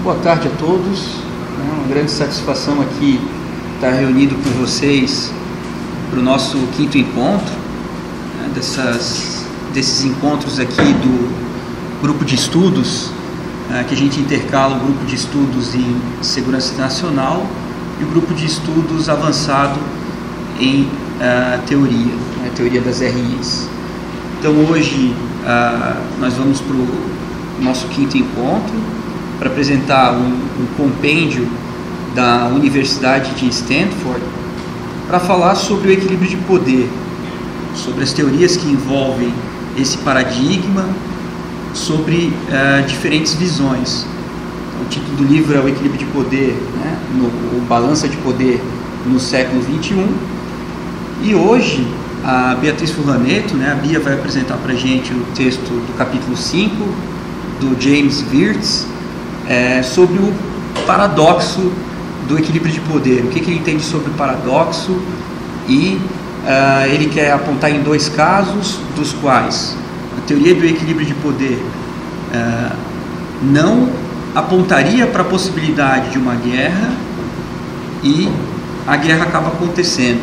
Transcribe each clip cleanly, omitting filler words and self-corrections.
Boa tarde a todos. É uma grande satisfação aqui estar reunido com vocês para o nosso quinto encontro, né, desses encontros aqui do grupo de estudos, que a gente intercala o grupo de estudos em segurança nacional e o grupo de estudos avançado em teoria, né, teoria das RIs. Então hoje nós vamos para o nosso quinto encontro para apresentar um compêndio da Universidade de Stanford para falar sobre o equilíbrio de poder, sobre as teorias que envolvem esse paradigma, sobre diferentes visões. Então, o título do livro é O Equilíbrio de Poder, né, o Balança de Poder no século XXI. E hoje a Beatriz Furlaneto, né, a Bia, vai apresentar para a gente o texto do capítulo 5 do James Wirtz, sobre o paradoxo do equilíbrio de poder, o que ele entende sobre o paradoxo, e ele quer apontar em dois casos, dos quais a teoria do equilíbrio de poder não apontaria para a possibilidade de uma guerra e a guerra acaba acontecendo.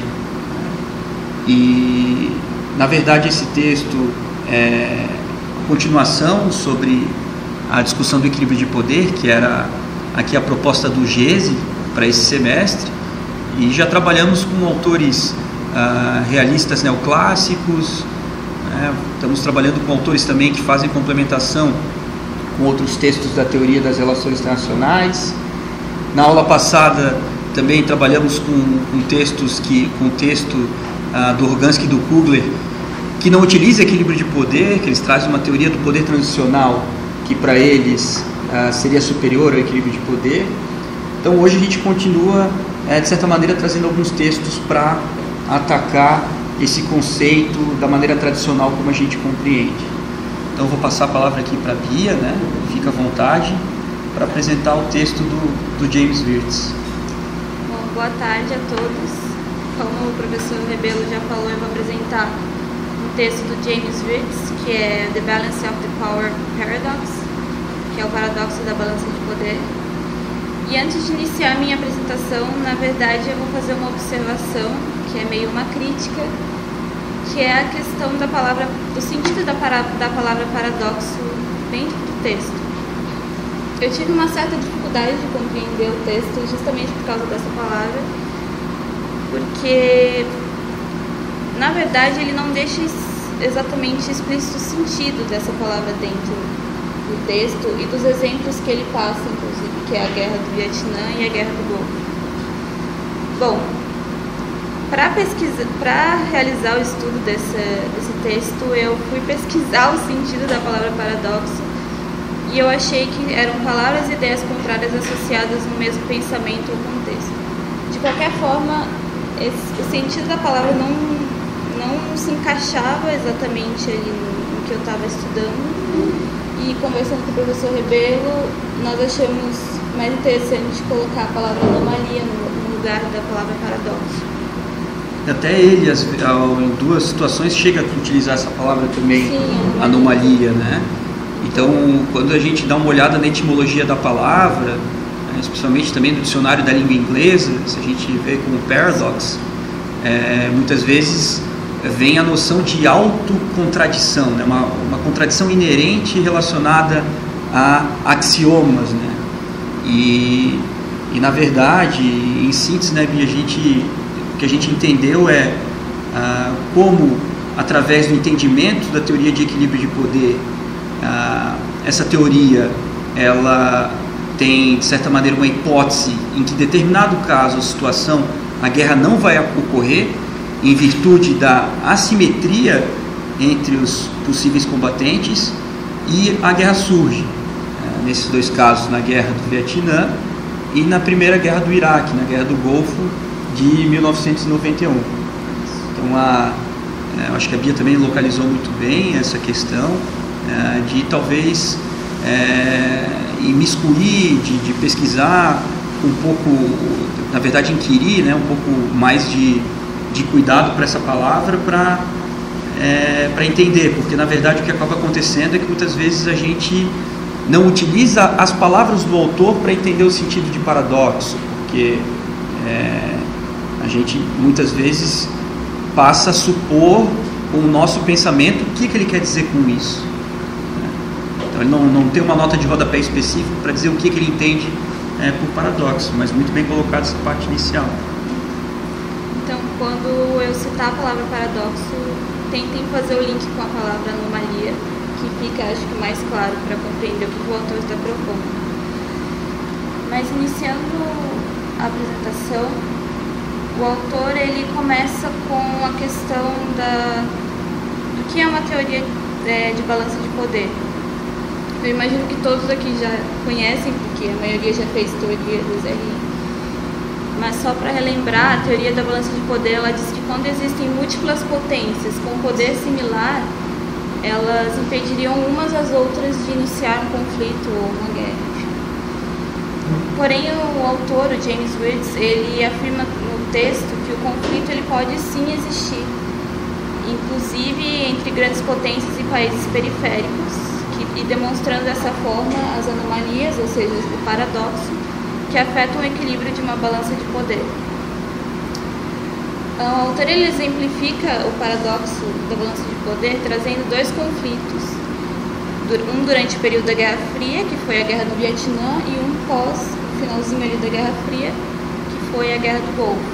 E na verdade esse texto é a continuação sobre a discussão do equilíbrio de poder, que era aqui a proposta do GESE para esse semestre, e já trabalhamos com autores realistas neoclássicos, estamos trabalhando com autores também que fazem complementação com outros textos da teoria das relações internacionais. Na aula passada também trabalhamos com textos com o texto do Rogansky e do Kugler, que não utiliza equilíbrio de poder, que eles trazem uma teoria do poder transicional que para eles seria superior ao equilíbrio de poder. Então hoje a gente continua, de certa maneira, trazendo alguns textos para atacar esse conceito da maneira tradicional como a gente compreende. Então eu vou passar a palavra aqui para a Bia, né? Fica à vontade para apresentar o texto do James Wirtz. Bom, boa tarde a todos. Como o professor Rebelo já falou, eu vou apresentar um texto do James Wirtz, que é The Balance of the Power Paradox, que é o paradoxo da balança de poder. E antes de iniciar a minha apresentação, na verdade eu vou fazer uma observação, que é meio uma crítica, que é a questão do sentido da palavra paradoxo dentro do texto. Eu tive uma certa dificuldade de compreender o texto justamente por causa dessa palavra, porque na verdade ele não deixa exatamente explícito o sentido dessa palavra dentro do texto e dos exemplos que ele passa, inclusive, que é a guerra do Vietnã e a guerra do Golfo. Bom, para realizar o estudo desse texto, eu fui pesquisar o sentido da palavra paradoxo e eu achei que eram palavras e ideias contrárias associadas no mesmo pensamento ou contexto. De qualquer forma, o sentido da palavra não se encaixava exatamente ali no que eu estava estudando. E conversando com o professor Rebelo, nós achamos mais interessante colocar a palavra anomalia no lugar da palavra paradoxo. Até ele, em duas situações, chega a utilizar essa palavra também. Sim, anomalia, né? Então, quando a gente dá uma olhada na etimologia da palavra, especialmente também do dicionário da língua inglesa, se a gente vê como paradox, muitas vezes vem a noção de autocontradição, né? uma contradição inerente relacionada a axiomas, né? E na verdade, em síntese, né, Bia, o que a gente entendeu é como, através do entendimento da teoria de equilíbrio de poder, essa teoria ela tem, de certa maneira, uma hipótese em que, em determinado caso, a situação, a guerra não vai ocorrer, em virtude da assimetria entre os possíveis combatentes, e a guerra surge. Nesses dois casos, na guerra do Vietnã e na primeira guerra do Iraque, na guerra do Golfo de 1991. Então, eu acho que a Bia também localizou muito bem essa questão de talvez imiscuir, de pesquisar um pouco, na verdade inquirir, né, um pouco mais de cuidado para essa palavra, para entender, porque na verdade o que acaba acontecendo é que muitas vezes a gente não utiliza as palavras do autor para entender o sentido de paradoxo, porque a gente muitas vezes passa a supor com o nosso pensamento o que ele quer dizer com isso. Então ele não tem uma nota de rodapé específica para dizer o que ele entende por paradoxo, mas muito bem colocado essa parte inicial. Então, quando eu citar a palavra paradoxo, tentem fazer o link com a palavra anomalia, que fica, acho que, mais claro para compreender o que o autor está propondo. Mas, iniciando a apresentação, o autor ele começa com a questão do que é uma teoria de balança de poder. Eu imagino que todos aqui já conhecem, porque a maioria já fez teoria do ZRI. Mas só para relembrar, a teoria da balança de poder, ela diz que quando existem múltiplas potências com poder similar, elas impediriam umas às outras de iniciar um conflito ou uma guerra. Porém, o autor, o James Woods, ele afirma no texto que o conflito ele pode sim existir, inclusive entre grandes potências e países periféricos, e demonstrando dessa forma as anomalias, ou seja, o paradoxo, que afetam o equilíbrio de uma balança de poder. O autor ele exemplifica o paradoxo da balança de poder trazendo dois conflitos, um durante o período da Guerra Fria, que foi a Guerra do Vietnã, e um pós, o finalzinho ali da Guerra Fria, que foi a Guerra do Golfo.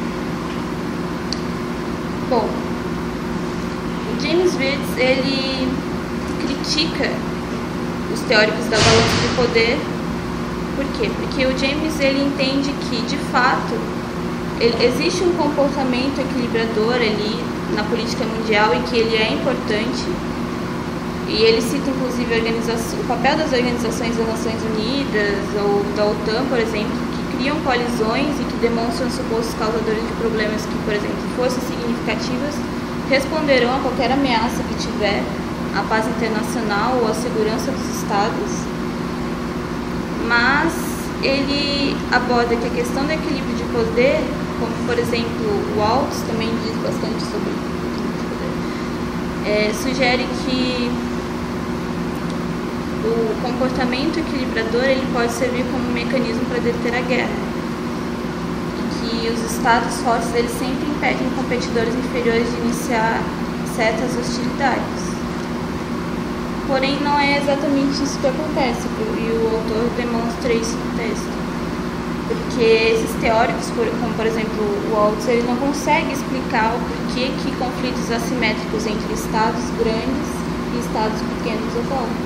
Bom, o James Woods ele critica os teóricos da balança de poder. Por quê? Porque o James ele entende que, de fato, existe um comportamento equilibrador ali na política mundial e que ele é importante. E ele cita, inclusive, o papel das organizações das Nações Unidas ou da OTAN, por exemplo, que criam coalizões e que demonstram supostos causadores de problemas que, por exemplo, forças significativas responderão a qualquer ameaça que tiver à paz internacional ou à segurança dos estados. Mas ele aborda que a questão do equilíbrio de poder, como, por exemplo, o Waltz também diz bastante sobre o equilíbrio de poder, sugere que o comportamento equilibrador ele pode servir como um mecanismo para deter a guerra, e que os estados fortes eles sempre impedem competidores inferiores de iniciar certas hostilidades. Porém, não é exatamente isso que acontece, e o autor demonstra isso no texto, porque esses teóricos, como por exemplo o Waltz, ele não consegue explicar o porquê que conflitos assimétricos entre estados grandes e estados pequenos ocorrem.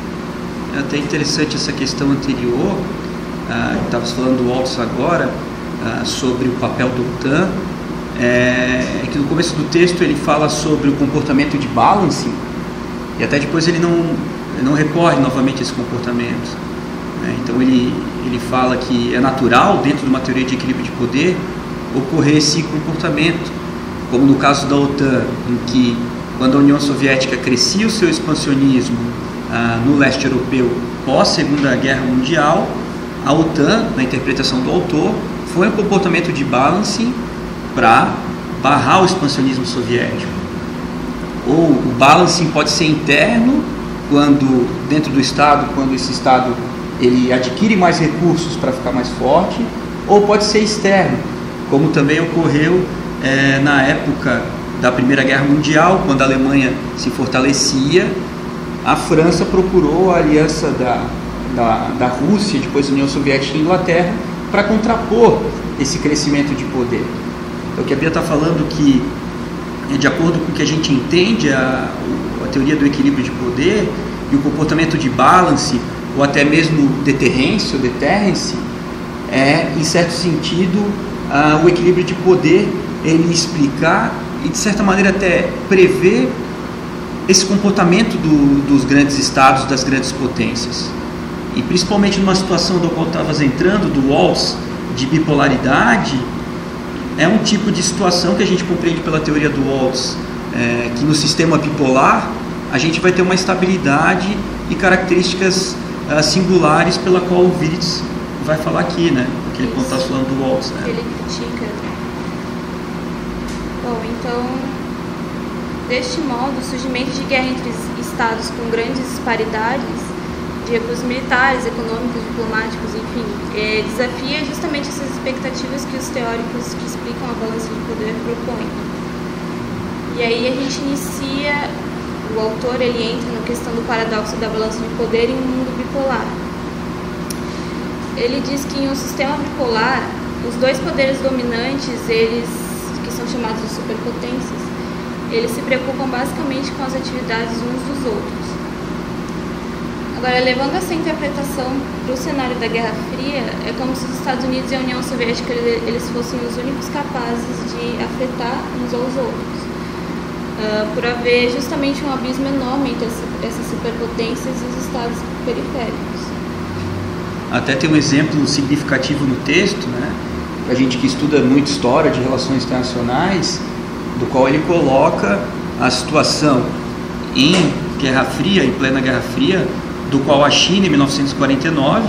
É até interessante essa questão anterior, estava falando do Waltz agora, sobre o papel do OTAN, que no começo do texto ele fala sobre o comportamento de balancing, e até depois ele não recorre novamente a esse comportamento. Então ele fala que é natural, dentro de uma teoria de equilíbrio de poder, ocorrer esse comportamento, como no caso da OTAN, em que quando a União Soviética crescia o seu expansionismo no leste europeu pós-Segunda Guerra Mundial, a OTAN, na interpretação do autor, foi um comportamento de balancing para barrar o expansionismo soviético. Ou o balancing pode ser interno, quando dentro do Estado, quando esse Estado ele adquire mais recursos para ficar mais forte, ou pode ser externo, como também ocorreu na época da Primeira Guerra Mundial, quando a Alemanha se fortalecia, a França procurou a aliança da Rússia, depois da União Soviética e Inglaterra, para contrapor esse crescimento de poder. Então, o que a Bia está falando que, de acordo com o que a gente entende, a teoria do equilíbrio de poder e o comportamento de balance, ou até mesmo deterrência ou deterrence, em certo sentido, o equilíbrio de poder, ele explicar e, de certa maneira, até prever esse comportamento dos grandes estados, das grandes potências. E principalmente numa situação do qual estavas entrando, do Waltz, de bipolaridade, é um tipo de situação que a gente compreende pela teoria do Waltz, que no sistema bipolar a gente vai ter uma estabilidade e características singulares pela qual o Witts vai falar aqui, né? Que ele está falando do Waltz, né? Ele critica. Bom, então, deste modo, o surgimento de guerra entre estados com grandes disparidades de recursos militares, econômicos, diplomáticos, enfim, desafia justamente essas expectativas que os teóricos que explicam a balança de poder propõem. E aí a gente inicia, o autor ele entra na questão do paradoxo da balança de poder em um mundo bipolar. Ele diz que em um sistema bipolar, os dois poderes dominantes, eles, que são chamados de superpotências, eles se preocupam basicamente com as atividades uns dos outros. Agora, levando essa interpretação para o cenário da Guerra Fria, é como se os Estados Unidos e a União Soviética eles fossem os únicos capazes de afetar uns aos outros, por haver justamente um abismo enorme entre essas superpotências e os estados periféricos. Até tem um exemplo significativo no texto, né? A gente que estuda muito história de relações internacionais, do qual ele coloca a situação em Guerra Fria, em plena Guerra Fria, do qual a China em 1949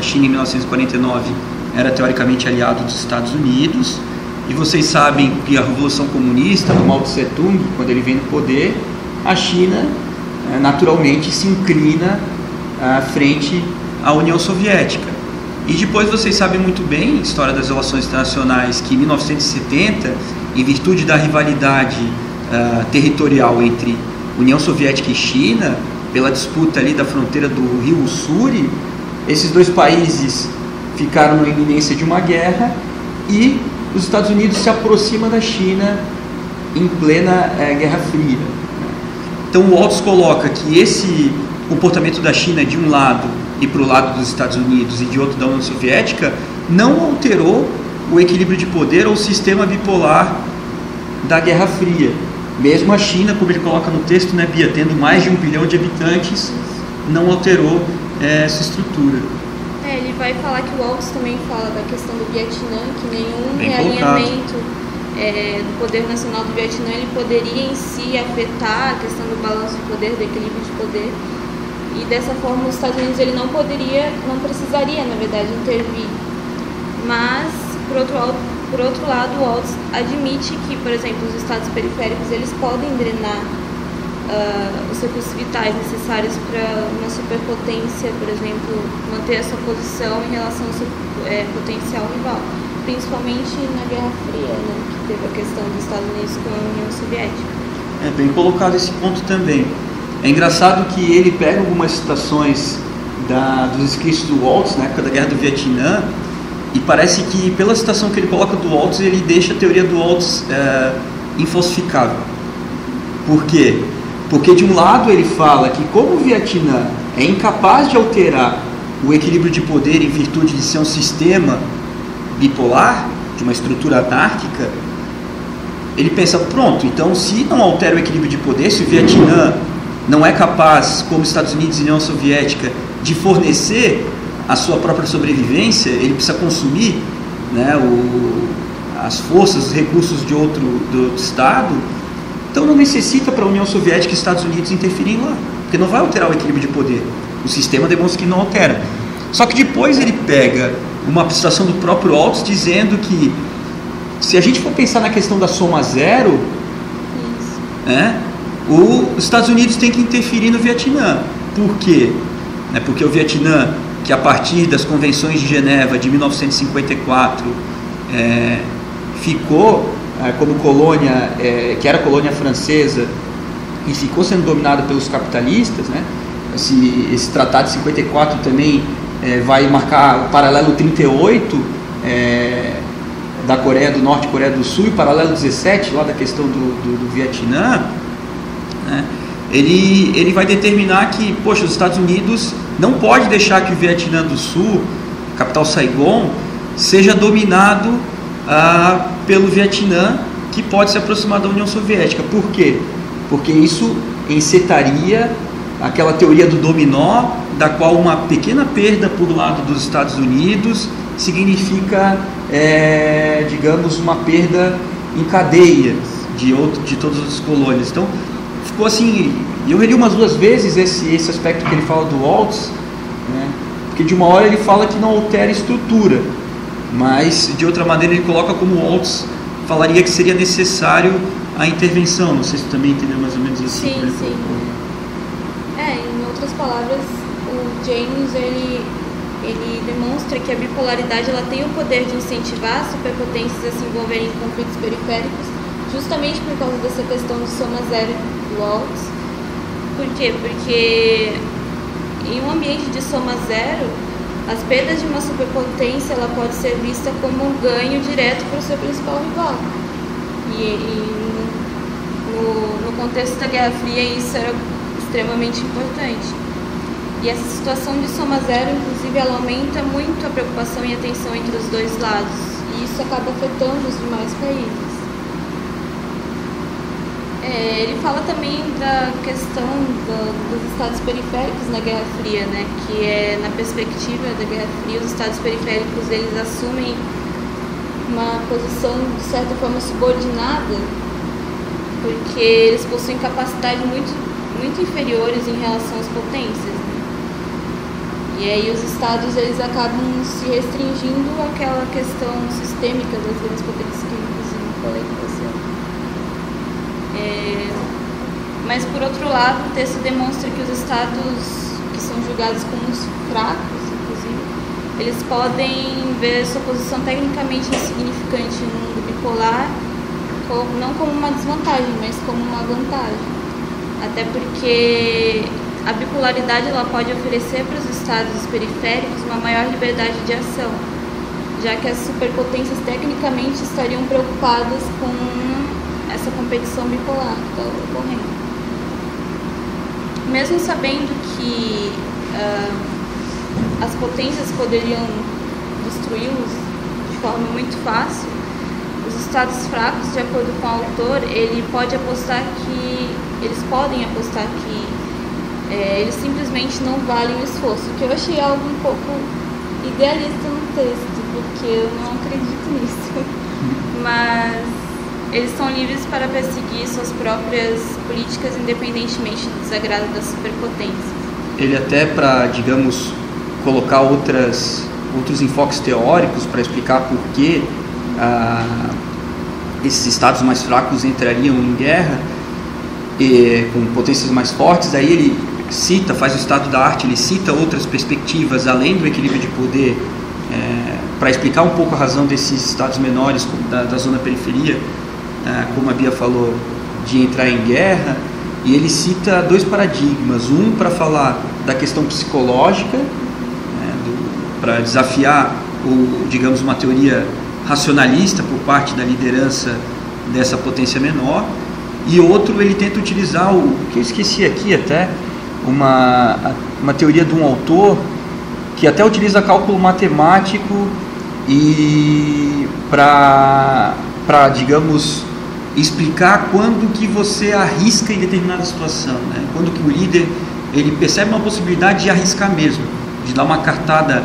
era teoricamente aliado dos Estados Unidos, e vocês sabem que a Revolução Comunista do Mao Tse Tung, quando ele vem no poder, a China naturalmente se inclina frente à União Soviética. E depois vocês sabem muito bem, história das relações internacionais, que em 1970, em virtude da rivalidade territorial entre União Soviética e China, pela disputa ali da fronteira do rio Ussuri, esses dois países ficaram na iminência de uma guerra e os Estados Unidos se aproximam da China em plena Guerra Fria. Então o Waltz coloca que esse comportamento da China de um lado e para o lado dos Estados Unidos e de outro da União Soviética não alterou o equilíbrio de poder ou o sistema bipolar da Guerra Fria. Mesmo a China, como ele coloca no texto, né, Bia, tendo mais de 1 bilhão de habitantes, não alterou essa estrutura. Ele vai falar que o Waltz também fala da questão do Vietnã, que nenhum realinhamento do poder nacional do Vietnã ele poderia em si afetar a questão do balanço de poder, do equilíbrio de poder. E dessa forma os Estados Unidos ele não precisaria, na verdade, intervir. Mas, por outro lado, o Waltz admite que, por exemplo, os estados periféricos eles podem drenar os recursos vitais necessários para uma superpotência, por exemplo, manter a sua posição em relação ao seu potencial rival, principalmente na Guerra Fria, né, que teve a questão dos Estados Unidos com a União Soviética. É bem colocado esse ponto também. É engraçado que ele pega algumas citações dos escritos do Waltz na época da Guerra do Vietnã, e parece que pela citação que ele coloca do Waltz, ele deixa a teoria do Waltz infalsificável. Por quê? Porque de um lado ele fala que como o Vietnã é incapaz de alterar o equilíbrio de poder em virtude de ser um sistema bipolar, de uma estrutura anárquica, ele pensa, pronto, então se não altera o equilíbrio de poder, se o Vietnã não é capaz, como Estados Unidos e União Soviética, de fornecer a sua própria sobrevivência, ele precisa consumir, né, as forças, os recursos de outro Estado, então não necessita para a União Soviética e Estados Unidos interferirem lá, porque não vai alterar o equilíbrio de poder. O sistema demonstra que não altera. Só que depois ele pega uma citação do próprio Waltz dizendo que se a gente for pensar na questão da soma zero, os Estados Unidos têm que interferir no Vietnã. Por quê? Porque o Vietnã, que a partir das convenções de Genebra de 1954 ficou como colônia, que era colônia francesa e ficou sendo dominado pelos capitalistas, né? Esse tratado de 54 também vai marcar o paralelo 38 da Coreia do Norte e Coreia do Sul, e o paralelo 17 lá da questão do Vietnã, né? Ele vai determinar que, poxa, os Estados Unidos não pode deixar que o Vietnã do Sul, capital Saigon, seja dominado pelo Vietnã, que pode se aproximar da União Soviética. Por quê? Porque isso encetaria aquela teoria do dominó, da qual uma pequena perda por lado dos Estados Unidos significa, digamos, uma perda em cadeia de todas as colônias. Então, ficou assim, eu reli umas 2 vezes esse aspecto que ele fala do Waltz, né? Porque de uma hora ele fala que não altera a estrutura, mas de outra maneira ele coloca como o Waltz falaria que seria necessário a intervenção. Não sei se tu também entendeu mais ou menos assim. Sim. Em outras palavras, o James ele demonstra que a bipolaridade ela tem o poder de incentivar superpotências a se envolverem em conflitos periféricos, justamente por causa dessa questão de soma zero do Waltz. Por quê? Porque em um ambiente de soma zero, as perdas de uma superpotência ela pode ser vista como um ganho direto para o seu principal rival. No contexto da Guerra Fria, isso era extremamente importante. E essa situação de soma zero, inclusive, ela aumenta muito a preocupação e a tensão entre os dois lados. E isso acaba afetando os demais países. Ele fala também da questão dos estados periféricos na Guerra Fria, né? Que é, na perspectiva da Guerra Fria, os estados periféricos eles assumem uma posição, de certa forma, subordinada, porque eles possuem capacidades muito inferiores em relação às potências, né? E aí os estados eles acabam se restringindo àquela questão sistêmica das grandes potências que inclusive eu falei com você. Mas por outro lado, o texto demonstra que os estados que são julgados como os fracos, inclusive, eles podem ver sua posição tecnicamente insignificante no mundo bipolar não como uma desvantagem, mas como uma vantagem. Até porque a bipolaridade ela pode oferecer para os estados periféricos uma maior liberdade de ação, já que as superpotências tecnicamente estariam preocupadas com essa competição bipolar que está ocorrendo. Mesmo sabendo que as potências poderiam destruí-los de forma muito fácil, os estados fracos, de acordo com o autor, eles podem apostar que eles simplesmente não valem o esforço, que eu achei algo um pouco idealista no texto, porque eu não acredito nisso. Mas eles são livres para perseguir suas próprias políticas independentemente do desagrado das superpotências. Ele até, para, digamos, colocar outros enfoques teóricos para explicar por que esses estados mais fracos entrariam em guerra com potências mais fortes, aí ele faz o estado da arte, ele cita outras perspectivas além do equilíbrio de poder para explicar um pouco a razão desses estados menores da zona periferia, como a Bia falou, de entrar em guerra. E ele cita dois paradigmas, um para falar da questão psicológica, para desafiar digamos, uma teoria racionalista por parte da liderança dessa potência menor, e outro ele tenta utilizar o que eu esqueci aqui até, uma teoria de um autor que até utiliza cálculo matemático e para digamos, explicar quando que você arrisca em determinada situação, né? Quando que o líder ele percebe uma possibilidade de arriscar mesmo, de dar uma cartada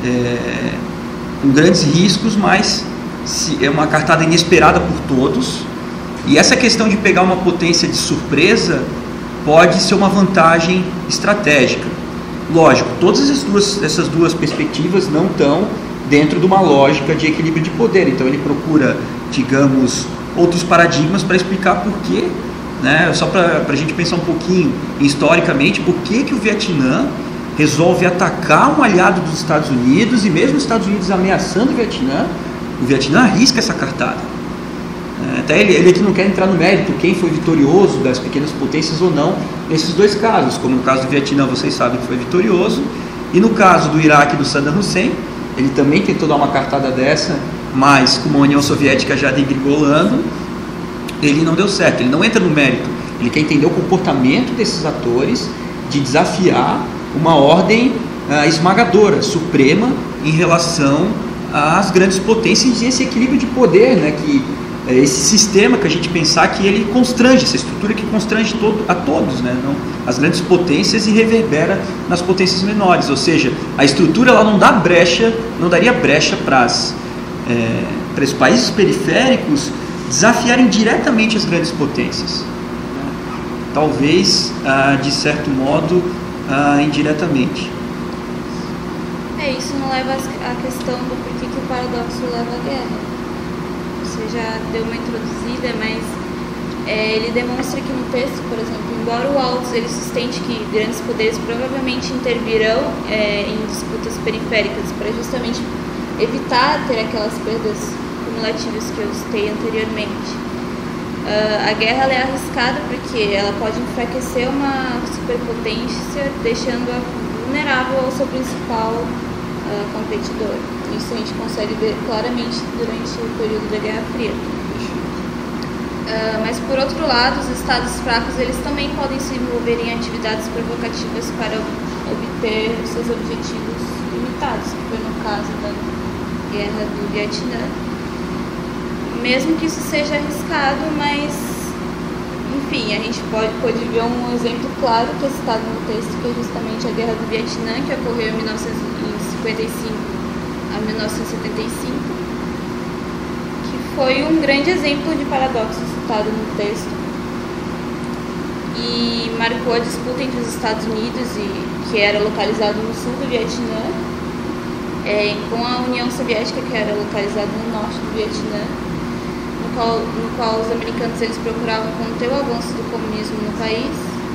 com grandes riscos, mas é uma cartada inesperada por todos. E essa questão de pegar uma potência de surpresa pode ser uma vantagem estratégica. Lógico, todas essas duas perspectivas não estão dentro de uma lógica de equilíbrio de poder. Então ele procura, digamos, outros paradigmas para explicar por quê, né? Só para a gente pensar um pouquinho historicamente, por que o Vietnã resolve atacar um aliado dos Estados Unidos, e mesmo os Estados Unidos ameaçando o Vietnã arrisca essa cartada. Até ele aqui não quer entrar no mérito quem foi vitorioso das pequenas potências ou não nesses dois casos, como no caso do Vietnã vocês sabem que foi vitorioso, e no caso do Iraque do Saddam Hussein, ele também tentou dar uma cartada dessa, mas com a União Soviética já degringolando, ele não deu certo. Ele não entra no mérito, ele quer entender o comportamento desses atores de desafiar uma ordem esmagadora, suprema, em relação às grandes potências e esse equilíbrio de poder, né, que esse sistema que a gente pensar que ele constrange, essa estrutura que constrange a todos, né, não, as grandes potências, e reverbera nas potências menores. Ou seja, a estrutura ela não daria brecha para os países periféricos desafiarem diretamente as grandes potências. Talvez, de certo modo, indiretamente. Isso não leva à questão do porquê que o paradoxo leva à guerra. Você já deu uma introduzida, mas Ele demonstra que no texto, por exemplo, embora o Aldous ele sustente que grandes poderes provavelmente intervirão em disputas periféricas para justamente evitar ter aquelas perdas cumulativas que eu citei anteriormente. A guerra é arriscada porque ela pode enfraquecer uma superpotência, deixando-a vulnerável ao seu principal competidor. Isso a gente consegue ver claramente durante o período da Guerra Fria. Mas por outro lado, os estados fracos eles também podem se envolver em atividades provocativas para obter seus objetivos limitados, que foi no caso da Guerra do Vietnã. Mesmo que isso seja arriscado, mas enfim, a gente pode ver um exemplo claro que é citado no texto, que é justamente a Guerra do Vietnã, que ocorreu em 1955 a 1975, que foi um grande exemplo de paradoxo citado no texto e marcou a disputa entre os Estados Unidos, que era localizado no sul do Vietnã, com a União Soviética, que era localizada no norte do Vietnã, no qual os americanos eles procuravam conter o avanço do comunismo no país,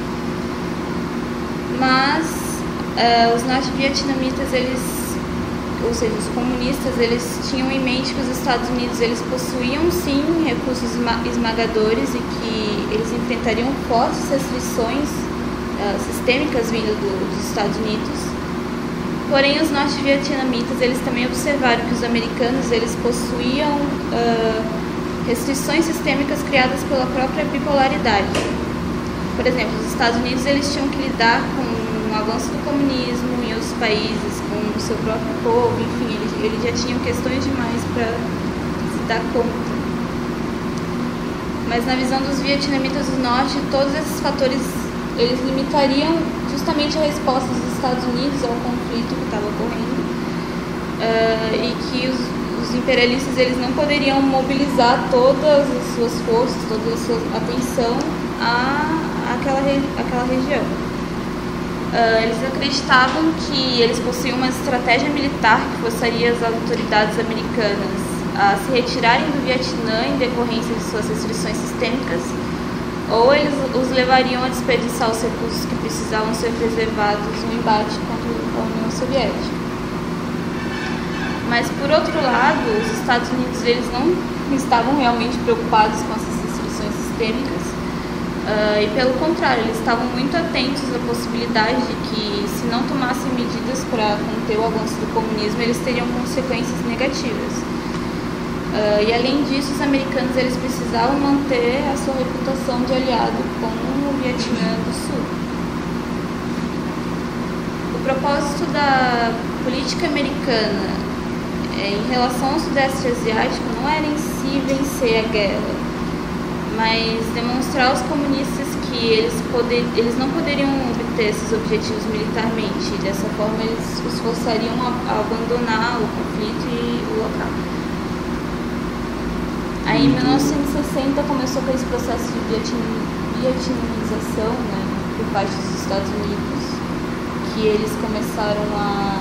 mas os norte-vietnamitas, ou seja, os comunistas, eles tinham em mente que os Estados Unidos eles possuíam sim recursos esmagadores e que eles enfrentariam fortes restrições sistêmicas vindo dos Estados Unidos. Porém, os norte-vietnamitas eles também observaram que os americanos eles possuíam restrições sistêmicas criadas pela própria bipolaridade. Por exemplo, os Estados Unidos eles tinham que lidar com o avanço do comunismo em outros países, com o seu próprio povo, enfim, eles já tinham questões demais para se dar conta. Mas na visão dos vietnamitas do norte, todos esses fatores eles limitariam justamente a resposta dos Estados Unidos ao conflito que estava ocorrendo, e que os imperialistas eles não poderiam mobilizar todas as suas forças, toda a sua atenção àquela região. Eles acreditavam que eles possuíam uma estratégia militar que forçaria as autoridades americanas a se retirarem do Vietnã em decorrência de suas restrições sistêmicas, ou eles os levariam a desperdiçar os recursos que precisavam ser preservados no embate contra a União Soviética. Mas, por outro lado, os Estados Unidos eles não estavam realmente preocupados com essas restrições sistêmicas, e, pelo contrário, eles estavam muito atentos à possibilidade de que, se não tomassem medidas para conter o avanço do comunismo, eles teriam consequências negativas. E, além disso, os americanos eles precisavam manter a sua reputação de aliado com o Vietnã do Sul. O propósito da política americana em relação ao Sudeste Asiático não era em si vencer a guerra, mas demonstrar aos comunistas que eles não poderiam obter esses objetivos militarmente, e dessa forma eles os forçariam a abandonar o conflito e o local. Aí em 1960 começou com esse processo de vietnamização, né, por parte dos Estados Unidos, que eles começaram a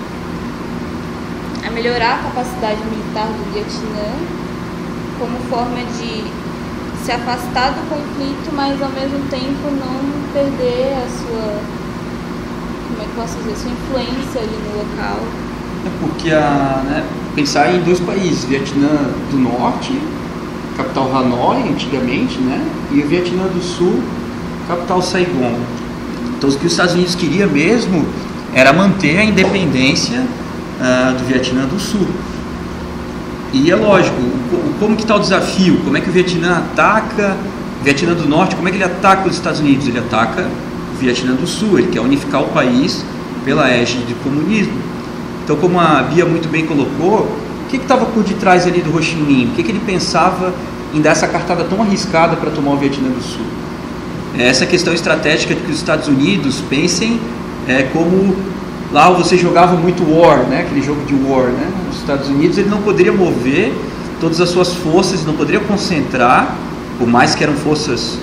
melhorar a capacidade militar do Vietnã como forma de se afastar do conflito, mas ao mesmo tempo não perder a sua, como é que posso dizer, sua influência ali no local. Porque pensar em dois países, Vietnã do Norte, capital Hanoi antigamente, né, e o Vietnã do Sul, capital Saigon. Então o que os Estados Unidos queria mesmo era manter a independência do Vietnã do Sul. E é lógico, como que está o desafio? Como é que o Vietnã ataca o Vietnã do Norte? Como é que ele ataca os Estados Unidos? Ele ataca o Vietnã do Sul, ele quer unificar o país pela égide do comunismo. Então, como a Bia muito bem colocou, o que estava por detrás ali do Ho Chi Minh? O que ele pensava em dar essa cartada tão arriscada para tomar o Vietnã do Sul? Essa questão estratégica de que os Estados Unidos pensem como lá você jogava muito War, né? Aquele jogo de War, né? Os Estados Unidos ele não poderia mover todas as suas forças, não poderia concentrar, por mais que eram forças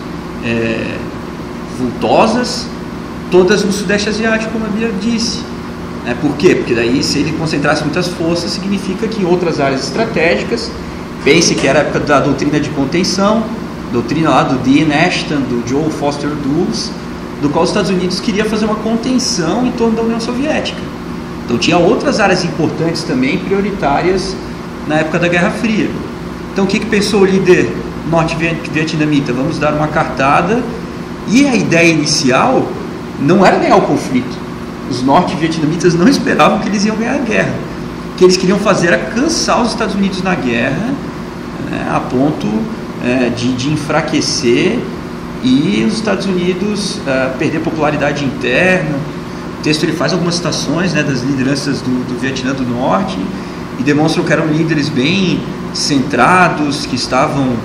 vultosas, todas no Sudeste Asiático, como a Bia disse. Por quê? Porque daí, se ele concentrasse muitas forças, significa que em outras áreas estratégicas, pense que era a época da doutrina de contenção, doutrina lá do Dean Ashton, do Joe Foster Dulles, do qual os Estados Unidos queria fazer uma contenção em torno da União Soviética. Então tinha outras áreas importantes também, prioritárias na época da Guerra Fria. Então o que pensou o líder norte-vietnamita? Vamos dar uma cartada. E a ideia inicial não era ganhar o conflito. Os norte-vietnamitas não esperavam que eles iam ganhar a guerra. O que eles queriam fazer era cansar os Estados Unidos na guerra, né, a ponto de enfraquecer e os Estados Unidos perder popularidade interna. O texto ele faz algumas citações, né, das lideranças do Vietnã do Norte e demonstram que eram líderes bem centrados, que estavam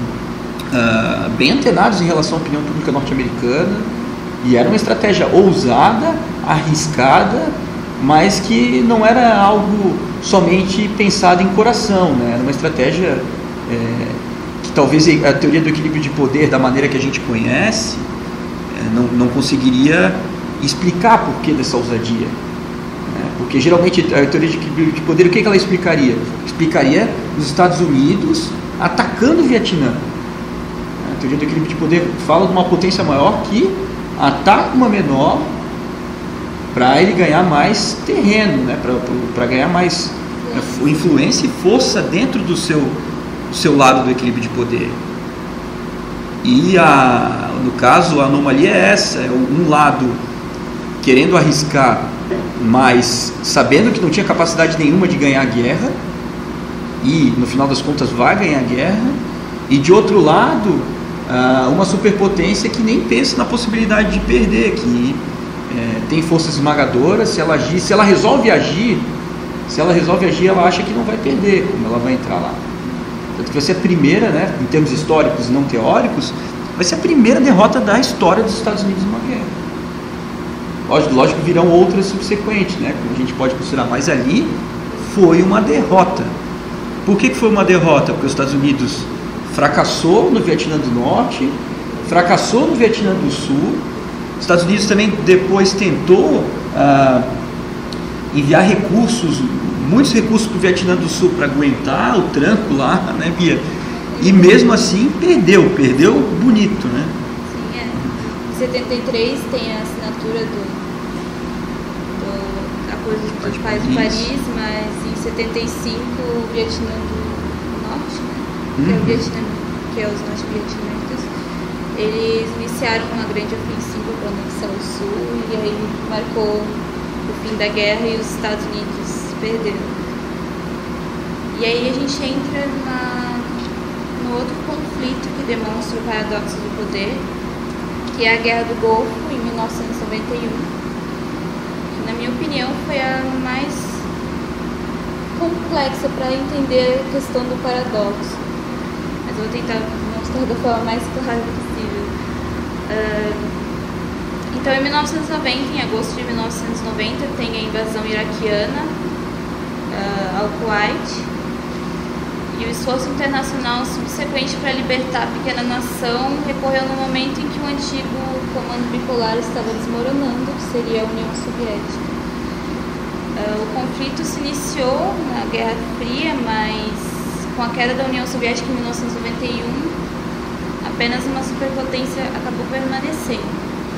bem antenados em relação à opinião pública norte-americana, e era uma estratégia ousada, arriscada, mas que não era algo somente pensado em coração, né? Era uma estratégia que talvez a teoria do equilíbrio de poder, da maneira que a gente conhece, não conseguiria explicar por que dessa ousadia, né? Porque geralmente a teoria de equilíbrio de poder, o que ela explicaria? Explicaria os Estados Unidos atacando o Vietnã. A teoria do equilíbrio de poder fala de uma potência maior que ataca uma menor para ele ganhar mais terreno, né? Para ganhar mais influência e força dentro do seu lado do equilíbrio de poder. E no caso a anomalia é essa, é um lado querendo arriscar, mas sabendo que não tinha capacidade nenhuma de ganhar a guerra, e no final das contas vai ganhar a guerra, e de outro lado uma superpotência que nem pensa na possibilidade de perder, que tem forças esmagadoras. Se ela resolve agir, ela acha que não vai perder, como ela vai entrar lá. Tanto que vai ser a primeira, né, em termos históricos e não teóricos, vai ser a primeira derrota da história dos Estados Unidos numa guerra. Lógico que virão outras subsequentes, né, como a gente pode considerar, mas ali foi uma derrota. Por que foi uma derrota? Porque os Estados Unidos fracassou no Vietnã do Norte, fracassou no Vietnã do Sul. Os Estados Unidos também depois tentou enviar muitos recursos para o Vietnã do Sul para aguentar o tranco lá, né, Bia? E mesmo assim perdeu bonito, né? Sim, Em 73 tem a assinatura do Acordo de Paz de Paris, mas em 75 o Vietnã do Norte, né? Que é o Vietnã, que é os norte-vietnamitas, eles iniciaram uma grande ofensiva para anexar o Sul, e aí marcou o fim da guerra e os Estados Unidos perderam. E aí a gente entra no outro conflito que demonstra o paradoxo do poder, que é a Guerra do Golfo, em 1991, que na minha opinião foi a mais complexa para entender a questão do paradoxo. Mas eu vou tentar mostrar da forma mais clara possível. Então, em 1990, em agosto de 1990, tem a invasão iraquiana ao Kuwait, e o esforço internacional subsequente para libertar a pequena nação recorreu no momento em que o antigo comando bipolar estava desmoronando, que seria a União Soviética. O conflito se iniciou na Guerra Fria, mas com a queda da União Soviética em 1991, apenas uma superpotência acabou permanecendo.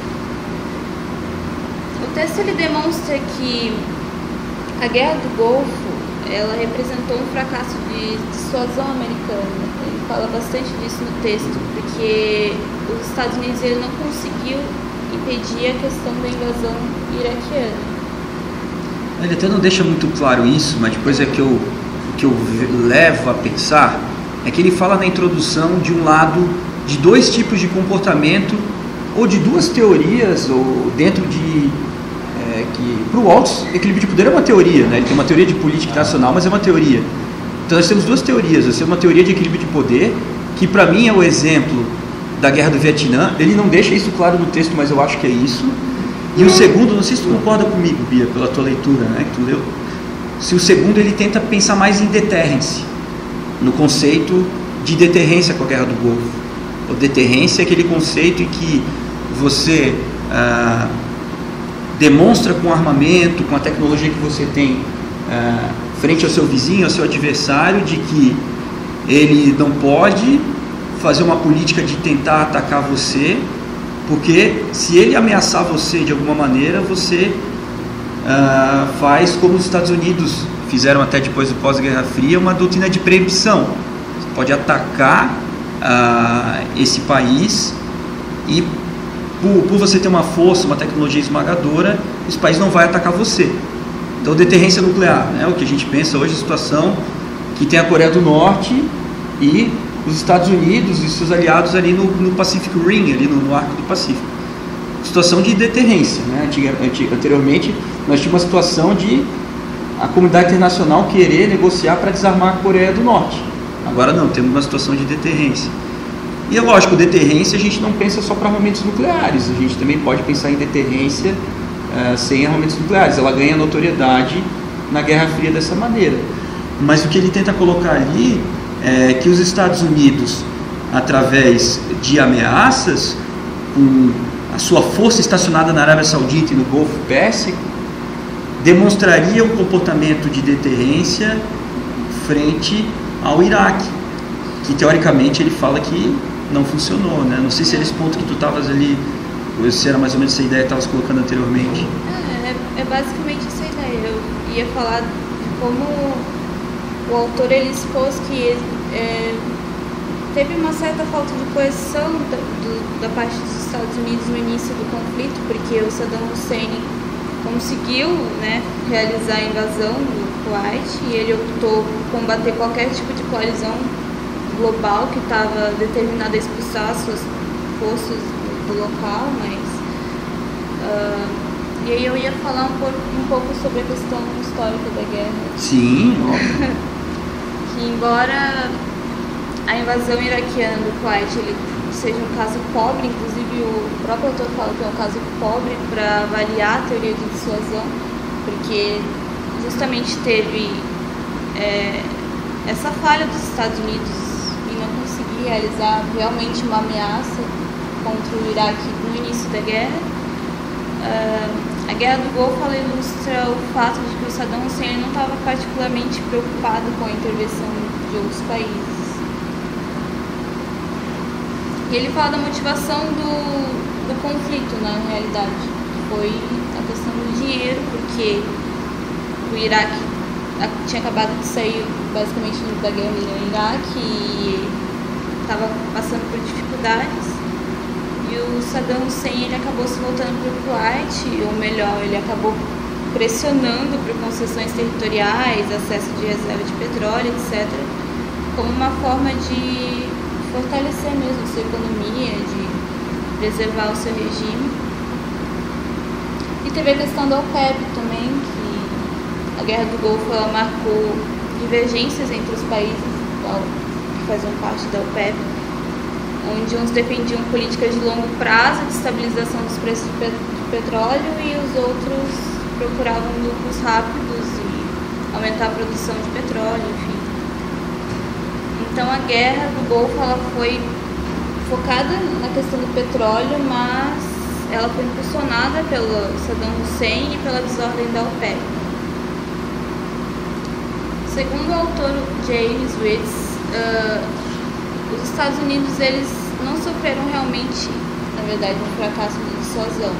O texto ele demonstra que a Guerra do Golfo ela representou um fracasso de dissuasão americana. Ele fala bastante disso no texto, porque os Estados Unidos ele não conseguiu impedir a questão da invasão iraquiana. Ele até não deixa muito claro isso, mas depois o que eu levo a pensar é que ele fala na introdução de um lado de dois tipos de comportamento, ou de duas teorias, ou dentro de que para o Waltz, equilíbrio de poder é uma teoria, né? Ele tem uma teoria de política internacional, mas é uma teoria. Então nós temos duas teorias. Nós temos uma teoria de equilíbrio de poder, que para mim é o exemplo da Guerra do Vietnã. Ele não deixa isso claro no texto, mas eu acho que é isso. E o segundo, não sei se tu concorda comigo, Bia, pela tua leitura, né, que tu leu. Se o segundo ele tenta pensar mais em deterrence, no conceito de deterrência com a Guerra do Golfo. O deterrência é aquele conceito em que você demonstra com o armamento, com a tecnologia que você tem frente ao seu vizinho, ao seu adversário, de que ele não pode fazer uma política de tentar atacar você, porque se ele ameaçar você de alguma maneira, você faz como os Estados Unidos fizeram até depois do pós-Guerra Fria, uma doutrina de preempção. Você pode atacar esse país e por você ter uma força, uma tecnologia esmagadora, esse país não vai atacar você. Então, deterrência nuclear, né? O que a gente pensa hoje, a situação que tem a Coreia do Norte e os Estados Unidos e seus aliados ali no Pacific Rim, ali no Arco do Pacífico. Situação de deterrência, né? Anteriormente, nós tínhamos uma situação de a comunidade internacional querer negociar para desarmar a Coreia do Norte. Agora não, temos uma situação de deterrência. E é lógico, deterrência a gente não pensa só para armamentos nucleares, a gente também pode pensar em deterrência sem armamentos nucleares. Ela ganha notoriedade na Guerra Fria dessa maneira. Mas o que ele tenta colocar ali é que os Estados Unidos, através de ameaças, com a sua força estacionada na Arábia Saudita e no Golfo Pérsico, demonstraria um comportamento de deterrência frente ao Iraque, que teoricamente ele fala que não funcionou, né? Não sei se era esse ponto que tu estavas ali, ou se era mais ou menos essa ideia que estavas colocando anteriormente. É basicamente essa ideia. Eu ia falar de como o autor ele expôs que teve uma certa falta de coesão da parte dos Estados Unidos no início do conflito, porque o Saddam Hussein conseguiu, né, realizar a invasão do Kuwait e ele optou por combater qualquer tipo de coalizão global que estava determinada a expulsar suas forças do local, mas e aí eu ia falar um pouco sobre a questão histórica da guerra. Sim. Que embora a invasão iraquiana do Kuwait ele seja um caso pobre, inclusive o próprio autor fala que é um caso pobre para avaliar a teoria de dissuasão, porque justamente teve essa falha dos Estados Unidos em não conseguir realizar realmente uma ameaça contra o Iraque no início da guerra. A Guerra do Golfo ela ilustra o fato de que o Saddam Hussein não estava particularmente preocupado com a intervenção de outros países. E ele fala da motivação do conflito, na realidade, que foi a questão do dinheiro, porque o Iraque tinha acabado de sair basicamente da guerra no Iraque e estava passando por dificuldades. E o Saddam Hussein ele acabou se voltando para o Kuwait, ou melhor, ele acabou pressionando por concessões territoriais, acesso de reserva de petróleo, etc., como uma forma de fortalecer mesmo a sua economia, de preservar o seu regime. E teve a questão da OPEP também, que a Guerra do Golfo ela marcou divergências entre os países que faziam parte da OPEP, onde uns defendiam políticas de longo prazo de estabilização dos preços de petróleo e os outros procuravam lucros rápidos e aumentar a produção de petróleo, enfim. Então a Guerra do Golfo ela foi focada na questão do petróleo, mas ela foi impulsionada pelo Saddam Hussein e pela desordem da OPEP. Segundo o autor James Witts, os Estados Unidos eles não sofreram realmente, na verdade, um fracasso de dissuasão,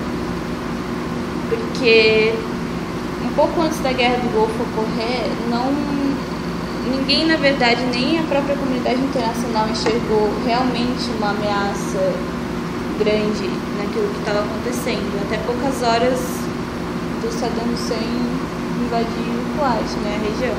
porque um pouco antes da Guerra do Golfo ocorrer, ninguém, na verdade, nem a própria comunidade internacional enxergou realmente uma ameaça grande naquilo que estava acontecendo. Até poucas horas do Saddam Hussein invadir o Kuwait, né, a região.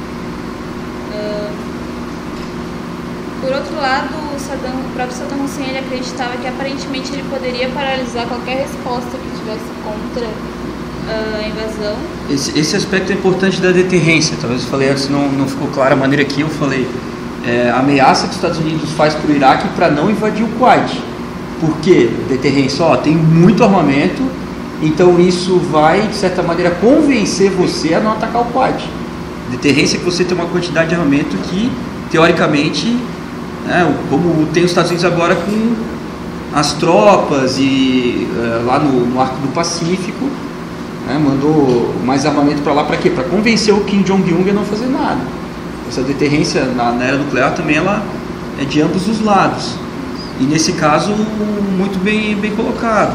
Por outro lado, o próprio Saddam Hussein ele acreditava que aparentemente ele poderia paralisar qualquer resposta que tivesse contra a invasão. Esse aspecto é importante da deterrência. Talvez eu falei antes, não ficou clara a maneira que eu falei. A ameaça que os Estados Unidos faz para o Iraque para não invadir o Kuwait. Por quê? Deterrência, tem muito armamento, então isso vai, de certa maneira, convencer você a não atacar o Kuwait. Deterrência é que você tem uma quantidade de armamento que, teoricamente, como tem os Estados Unidos agora com as tropas e lá no Arco do Pacífico, mandou mais armamento para lá para quê? Para convencer o Kim Jong-un a não fazer nada. Essa deterrência na era nuclear também ela é de ambos os lados. E nesse caso, muito bem colocado.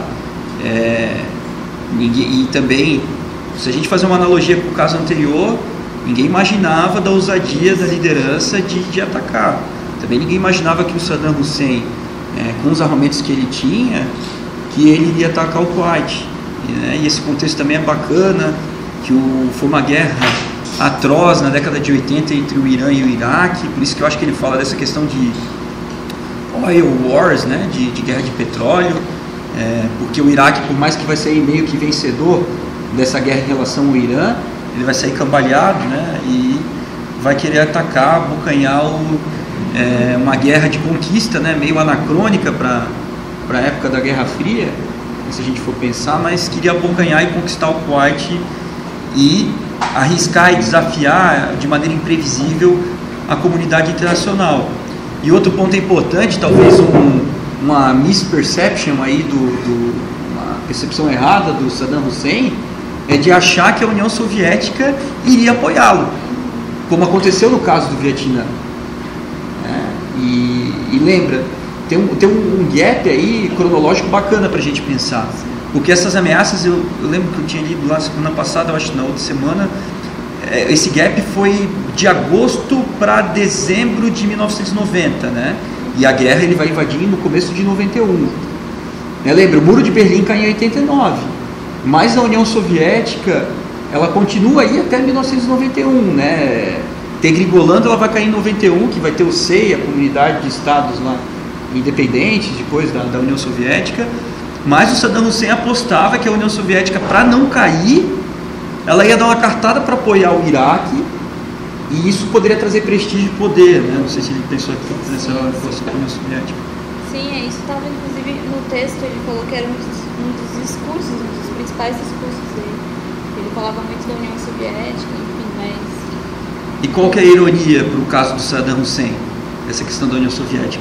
E também, se a gente fazer uma analogia com o caso anterior, ninguém imaginava da ousadia da liderança de atacar. Também ninguém imaginava que o Saddam Hussein, com os armamentos que ele tinha, que ele iria atacar o Kuwait. E esse contexto também é bacana, que foi uma guerra atroz na década de 80 entre o Irã e o Iraque, por isso que eu acho que ele fala dessa questão de oil wars, né, de guerra de petróleo, porque o Iraque, por mais que vai sair meio que vencedor dessa guerra em relação ao Irã, ele vai sair cambaleado, né, e vai querer atacar, abocanhar uma guerra de conquista, né, meio anacrônica para a época da Guerra Fria, se a gente for pensar, mas queria abocanhar e conquistar o Kuwait e arriscar e desafiar de maneira imprevisível a comunidade internacional. E outro ponto importante, talvez uma misperception aí, uma percepção errada do Saddam Hussein, é de achar que a União Soviética iria apoiá-lo, como aconteceu no caso do Vietnã. E lembra, tem um gap aí cronológico bacana para a gente pensar, porque essas ameaças, eu lembro que eu tinha lido lá semana passada, eu acho que na outra semana, esse gap foi de agosto para dezembro de 1990, né? E a guerra ele vai invadir no começo de 91. Lembra, o Muro de Berlim cai em 89, mas a União Soviética, ela continua aí até 1991, né? Tegringolando, ela vai cair em 91, que vai ter o SEI, a Comunidade de Estados lá independentes, depois da União Soviética, mas o Saddam Hussein apostava que a União Soviética, para não cair, ela ia dar uma cartada para apoiar o Iraque, e isso poderia trazer prestígio e poder, né? Não sei se ele pensou aqui nessa relação com a União Soviética. Sim, isso estava inclusive no texto, ele falou que era um dos discursos, um dos principais discursos dele. Ele falava muito da União Soviética, enfim, mas... E qual que é a ironia para o caso do Saddam Hussein, essa questão da União Soviética?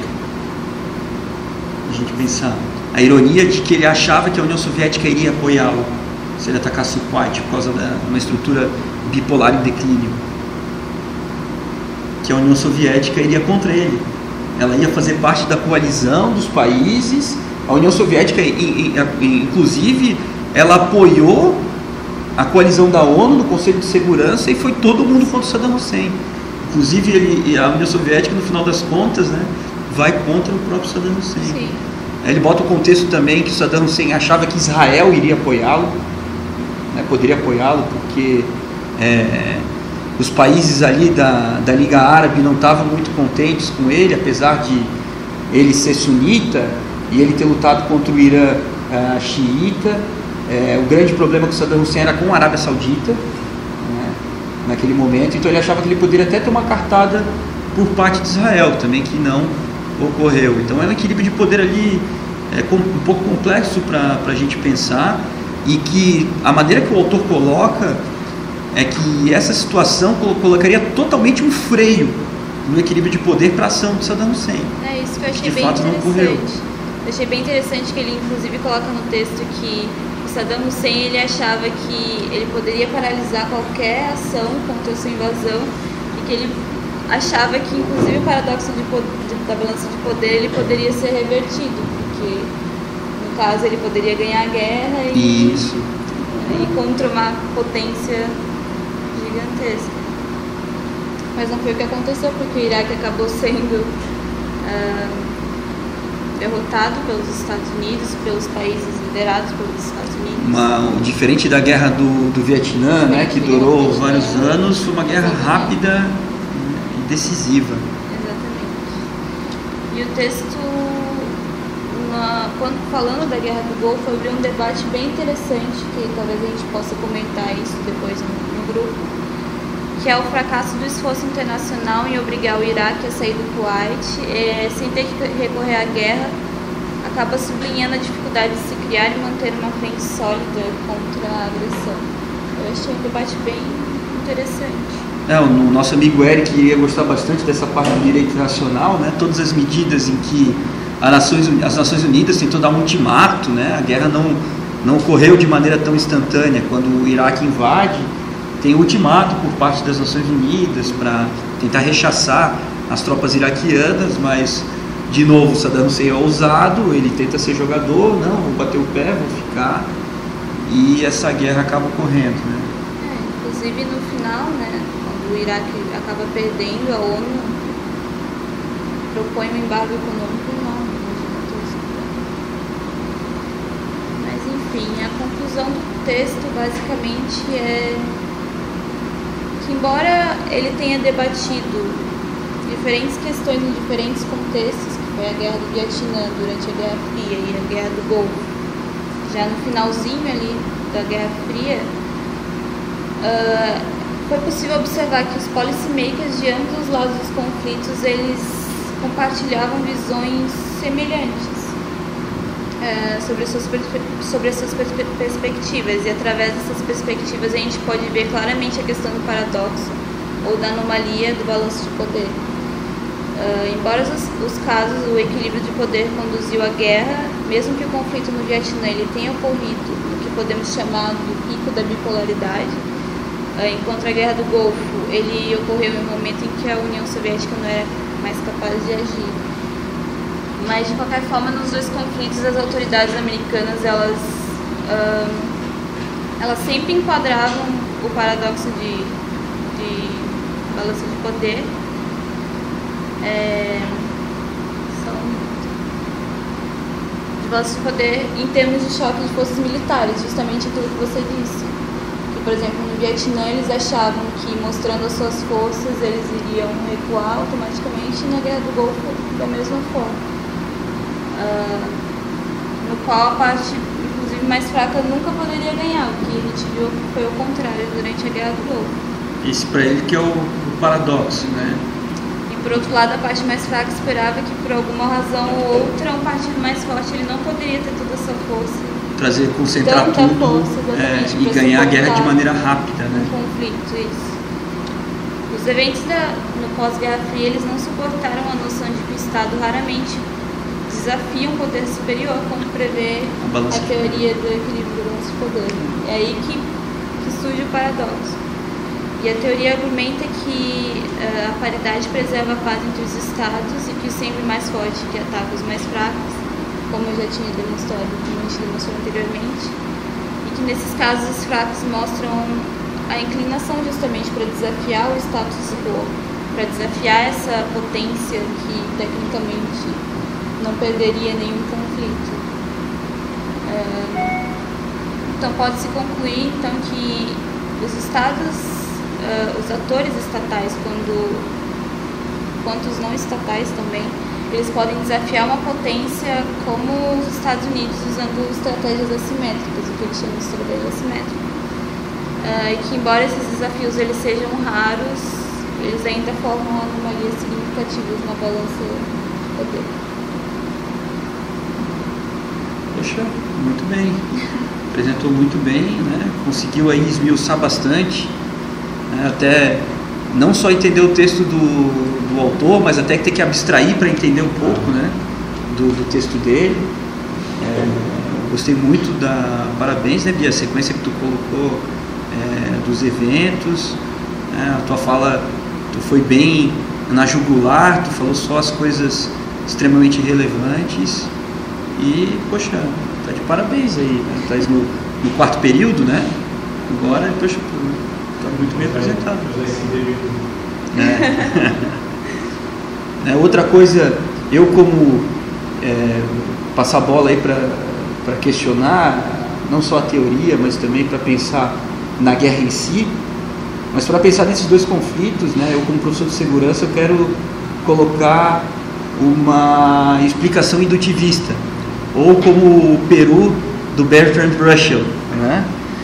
A gente pensar. A ironia de que ele achava que a União Soviética iria apoiá-lo se ele atacasse o Kuwait por causa de uma estrutura bipolar em declínio. Que a União Soviética iria contra ele. Ela ia fazer parte da coalizão dos países. A União Soviética, inclusive, ela apoiou a coalizão da ONU no Conselho de Segurança e foi todo mundo contra o Saddam Hussein. Inclusive, a União Soviética, no final das contas, né, vai contra o próprio Saddam Hussein. Sim. Ele bota o contexto também que o Saddam Hussein achava que Israel iria apoiá-lo, né, poderia apoiá-lo, porque os países ali da Liga Árabe não estavam muito contentes com ele, apesar de ele ser sunita e ele ter lutado contra o Irã xiita. O grande problema com o Saddam Hussein era com a Arábia Saudita, né, naquele momento, então ele achava que ele poderia até ter uma cartada por parte de Israel também, que não ocorreu. Então é um equilíbrio de poder ali um pouco complexo para a gente pensar, e que a maneira que o autor coloca é que essa situação colocaria totalmente um freio no equilíbrio de poder para a ação de Saddam Hussein. Isso que eu achei de bem fato não ocorreu. Eu achei bem interessante que ele inclusive coloca no texto que o Saddam Hussein ele achava que ele poderia paralisar qualquer ação contra a sua invasão, e que ele achava que inclusive o paradoxo da balança de poder ele poderia ser revertido, porque no caso ele poderia ganhar a guerra e contra uma potência gigantesca. Mas não foi o que aconteceu, porque o Iraque acabou sendo derrotado pelos Estados Unidos, pelos países liderados pelos Estados Unidos. Diferente da guerra do Vietnã, né, que durou vários anos, foi uma guerra rápida e decisiva. Exatamente. E o texto, falando da Guerra do Golfo, abriu um debate bem interessante, que talvez a gente possa comentar isso depois no grupo, que é o fracasso do esforço internacional em obrigar o Iraque a sair do Kuwait, sem ter que recorrer à guerra, acaba sublinhando a dificuldade de se criar e manter uma frente sólida contra a agressão. Eu achei um debate bem interessante. O nosso amigo Eric iria gostar bastante dessa parte do direito internacional, né? Todas as medidas em que as Nações Unidas tentou dar um ultimato, né? A guerra não ocorreu de maneira tão instantânea. Quando o Iraque invade, tem ultimato por parte das Nações Unidas para tentar rechaçar as tropas iraquianas, mas de novo Saddam Hussein é ousado, ele tenta ser jogador, não, vou bater o pé, vou ficar, e essa guerra acaba ocorrendo, né? Inclusive no final, né, quando o Iraque acaba perdendo, a ONU propõe um embargo econômico enorme. Mas enfim, a conclusão do texto basicamente é que, embora ele tenha debatido diferentes questões em diferentes contextos, que foi a Guerra do Vietnã durante a Guerra Fria e a Guerra do Golfo, já no finalzinho ali da Guerra Fria, foi possível observar que os policymakers de ambos os lados dos conflitos, eles compartilhavam visões semelhantes sobre essas perspectivas, e através dessas perspectivas a gente pode ver claramente a questão do paradoxo ou da anomalia do balanço de poder. Embora os casos, o equilíbrio de poder conduziu à guerra, mesmo que o conflito no Vietnã ele tenha ocorrido no que podemos chamar do pico da bipolaridade, enquanto a Guerra do Golfo ele ocorreu em um momento em que a União Soviética não era mais capaz de agir. Mas de qualquer forma, nos dois conflitos, as autoridades americanas elas sempre enquadravam o paradoxo de balanço de poder. De balanço de poder em termos de choque de forças militares, justamente aquilo que você disse. Que, por exemplo, no Vietnã eles achavam que mostrando as suas forças eles iriam recuar automaticamente, e na Guerra do Golfo da mesma forma. No qual a parte, inclusive, mais fraca nunca poderia ganhar, o que a gente viu foi o contrário durante a Guerra do Golfo. Esse para ele que é o paradoxo, né? E por outro lado, a parte mais fraca esperava que por alguma razão ou outra um partido mais forte ele não poderia ter toda essa força, concentrar tanta tudo força, e ganhar a guerra de maneira rápida, né? Um conflito, isso. Os eventos no pós-Guerra Fria eles não suportaram a noção de que o Estado raramente desafia um poder superior, como prevê a teoria do equilíbrio do balanço de poder. É aí que surge o paradoxo. E a teoria argumenta que a paridade preserva a paz entre os estados e que o sempre mais forte que ataca os mais fracos, como eu já tinha demonstrado, como a gente demonstrou anteriormente, e que nesses casos os fracos mostram a inclinação justamente para desafiar o status quo, para desafiar essa potência que tecnicamente não perderia nenhum conflito. Então pode-se concluir então, que os estados, os atores estatais, quanto os não estatais também, eles podem desafiar uma potência como os Estados Unidos usando estratégias assimétricas, o que eles chamam de estratégia assimétrica. E que embora esses desafios eles sejam raros, eles ainda formam anomalias significativas na balança de poder. Poxa, muito bem. Apresentou muito bem, né? Conseguiu aí esmiuçar bastante, né? Até não só entender o texto do autor, mas até ter que abstrair para entender um pouco, né? do texto dele. Gostei muito parabéns, né, Bia? A sequência que tu colocou dos eventos, a tua fala, tu foi bem na jugular, tu falou só as coisas extremamente relevantes. E, poxa, tá de parabéns aí, né? Tá no quarto período, né? Agora, poxa, tá muito bem apresentado. Outra coisa, eu como passar a bola aí para questionar, não só a teoria, mas também para pensar na guerra em si, mas para pensar nesses dois conflitos, né? Eu como professor de segurança, eu quero colocar uma explicação indutivista, ou como o Peru do Bertrand Russell, né?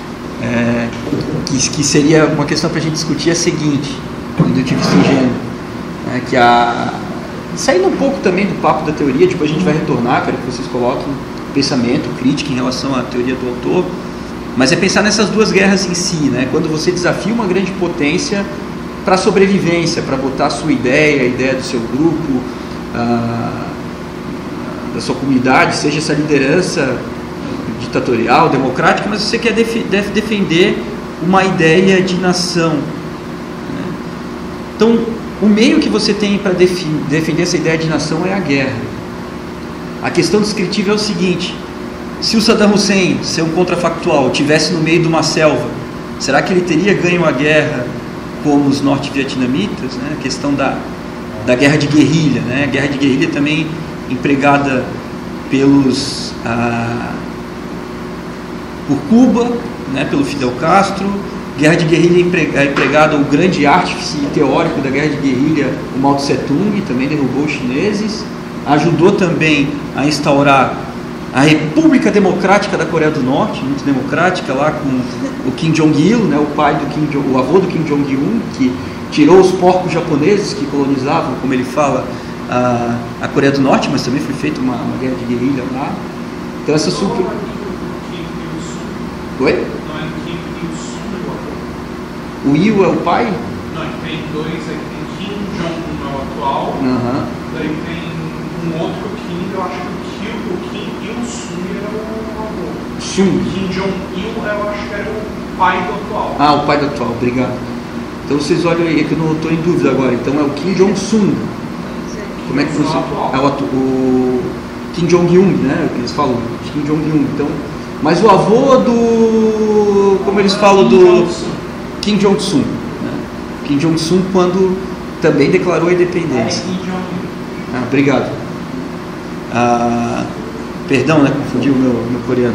Que seria uma questão para a gente discutir a seguinte, indutivista ingênuo, né? Saindo um pouco também do papo da teoria, depois a gente vai retornar, quero que vocês coloquem pensamento crítico em relação à teoria do autor, mas é pensar nessas duas guerras em si, né? Quando você desafia uma grande potência para a sobrevivência, para botar a sua ideia, a ideia do seu grupo, da sua comunidade, seja essa liderança ditatorial, democrática, mas você quer defender uma ideia de nação, né? Então, o meio que você tem para defender essa ideia de nação é a guerra. A questão descritiva é o seguinte: se o Saddam Hussein, ser um contrafactual, estivesse no meio de uma selva, será que ele teria ganho a guerra como os norte-vietnamitas? Né? A questão da guerra de guerrilha, né? A guerra de guerrilha também empregada por Cuba, né? Pelo Fidel Castro. Guerra de guerrilha empregada, o grande artífice teórico da guerra de guerrilha, o Mao Tse Tung, também derrubou os chineses. Ajudou também a instaurar a República Democrática da Coreia do Norte, muito democrática, lá com o Kim Jong-il, né, o avô do Kim Jong-un, que tirou os porcos japoneses que colonizavam, como ele fala, a Coreia do Norte, mas também foi feita uma guerra de guerrilha lá. Então essa super... Oi? O Il é o pai? Não, tem dois, tem Kim Jong-un é o atual, daí tem um outro Kim, eu acho que o Kim Il-sung era o avô. Kim Jong-il, eu acho que era o pai do atual. Ah, o pai do atual, obrigado. Então vocês olham aí, é que eu não estou em dúvida agora. Então é o Kim Jong-sung. Como é que você... É o Kim Jong-un, né? Eles falam Kim Jong-un. Então, mas o avô do... Como eles falam do... Kim Jong-un. Né? Kim Jong-un quando também declarou a independência. Ah, obrigado. Perdão, né? Confundi o meu coreano.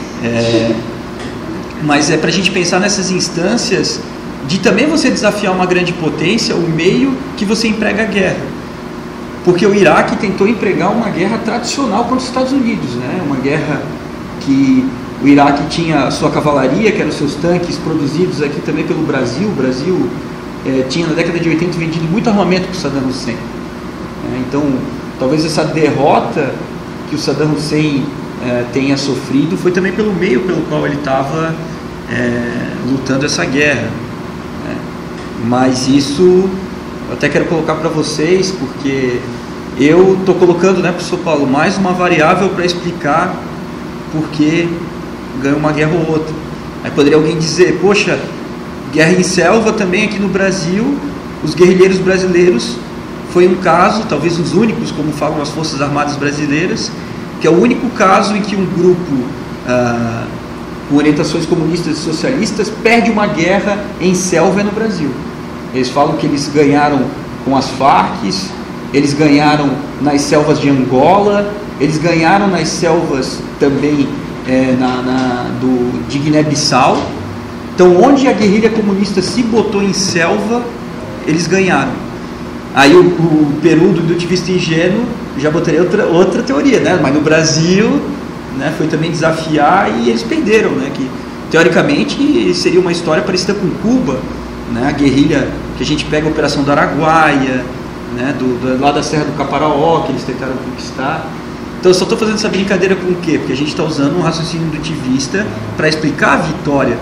Mas é para a gente pensar nessas instâncias de também você desafiar uma grande potência, o meio que você emprega a guerra. Porque o Iraque tentou empregar uma guerra tradicional contra os Estados Unidos, né? Uma guerra que o Iraque tinha a sua cavalaria, que eram os seus tanques produzidos aqui também pelo Brasil. O Brasil tinha na década de 80 vendido muito armamento para o Saddam Hussein. Então, talvez essa derrota que o Saddam Hussein tenha sofrido foi também pelo meio pelo qual ele estava lutando essa guerra. Mas isso eu até quero colocar para vocês, porque eu estou colocando, né, professor Paulo, mais uma variável para explicar por que ganha uma guerra ou outra. Aí poderia alguém dizer, poxa, guerra em selva também aqui no Brasil, os guerrilheiros brasileiros foi um caso, talvez os únicos, como falam as Forças Armadas Brasileiras, que é o único caso em que um grupo com orientações comunistas e socialistas perde uma guerra em selva no Brasil. Eles falam que eles ganharam com as Farc, eles ganharam nas selvas de Angola, eles ganharam nas selvas também de Guiné-Bissau. Então, onde a guerrilha comunista se botou em selva, eles ganharam. Aí o Peru, do indutivista ingênuo, já botaria outra teoria, né? Mas no Brasil, né, foi também desafiar e eles perderam, né? Que teoricamente seria uma história parecida com Cuba, né? A guerrilha que a gente pega a Operação do Araguaia, né? Lá da Serra do Caparaó, que eles tentaram conquistar. Então eu só estou fazendo essa brincadeira com o quê? Porque a gente está usando um raciocínio indutivista para explicar a vitória.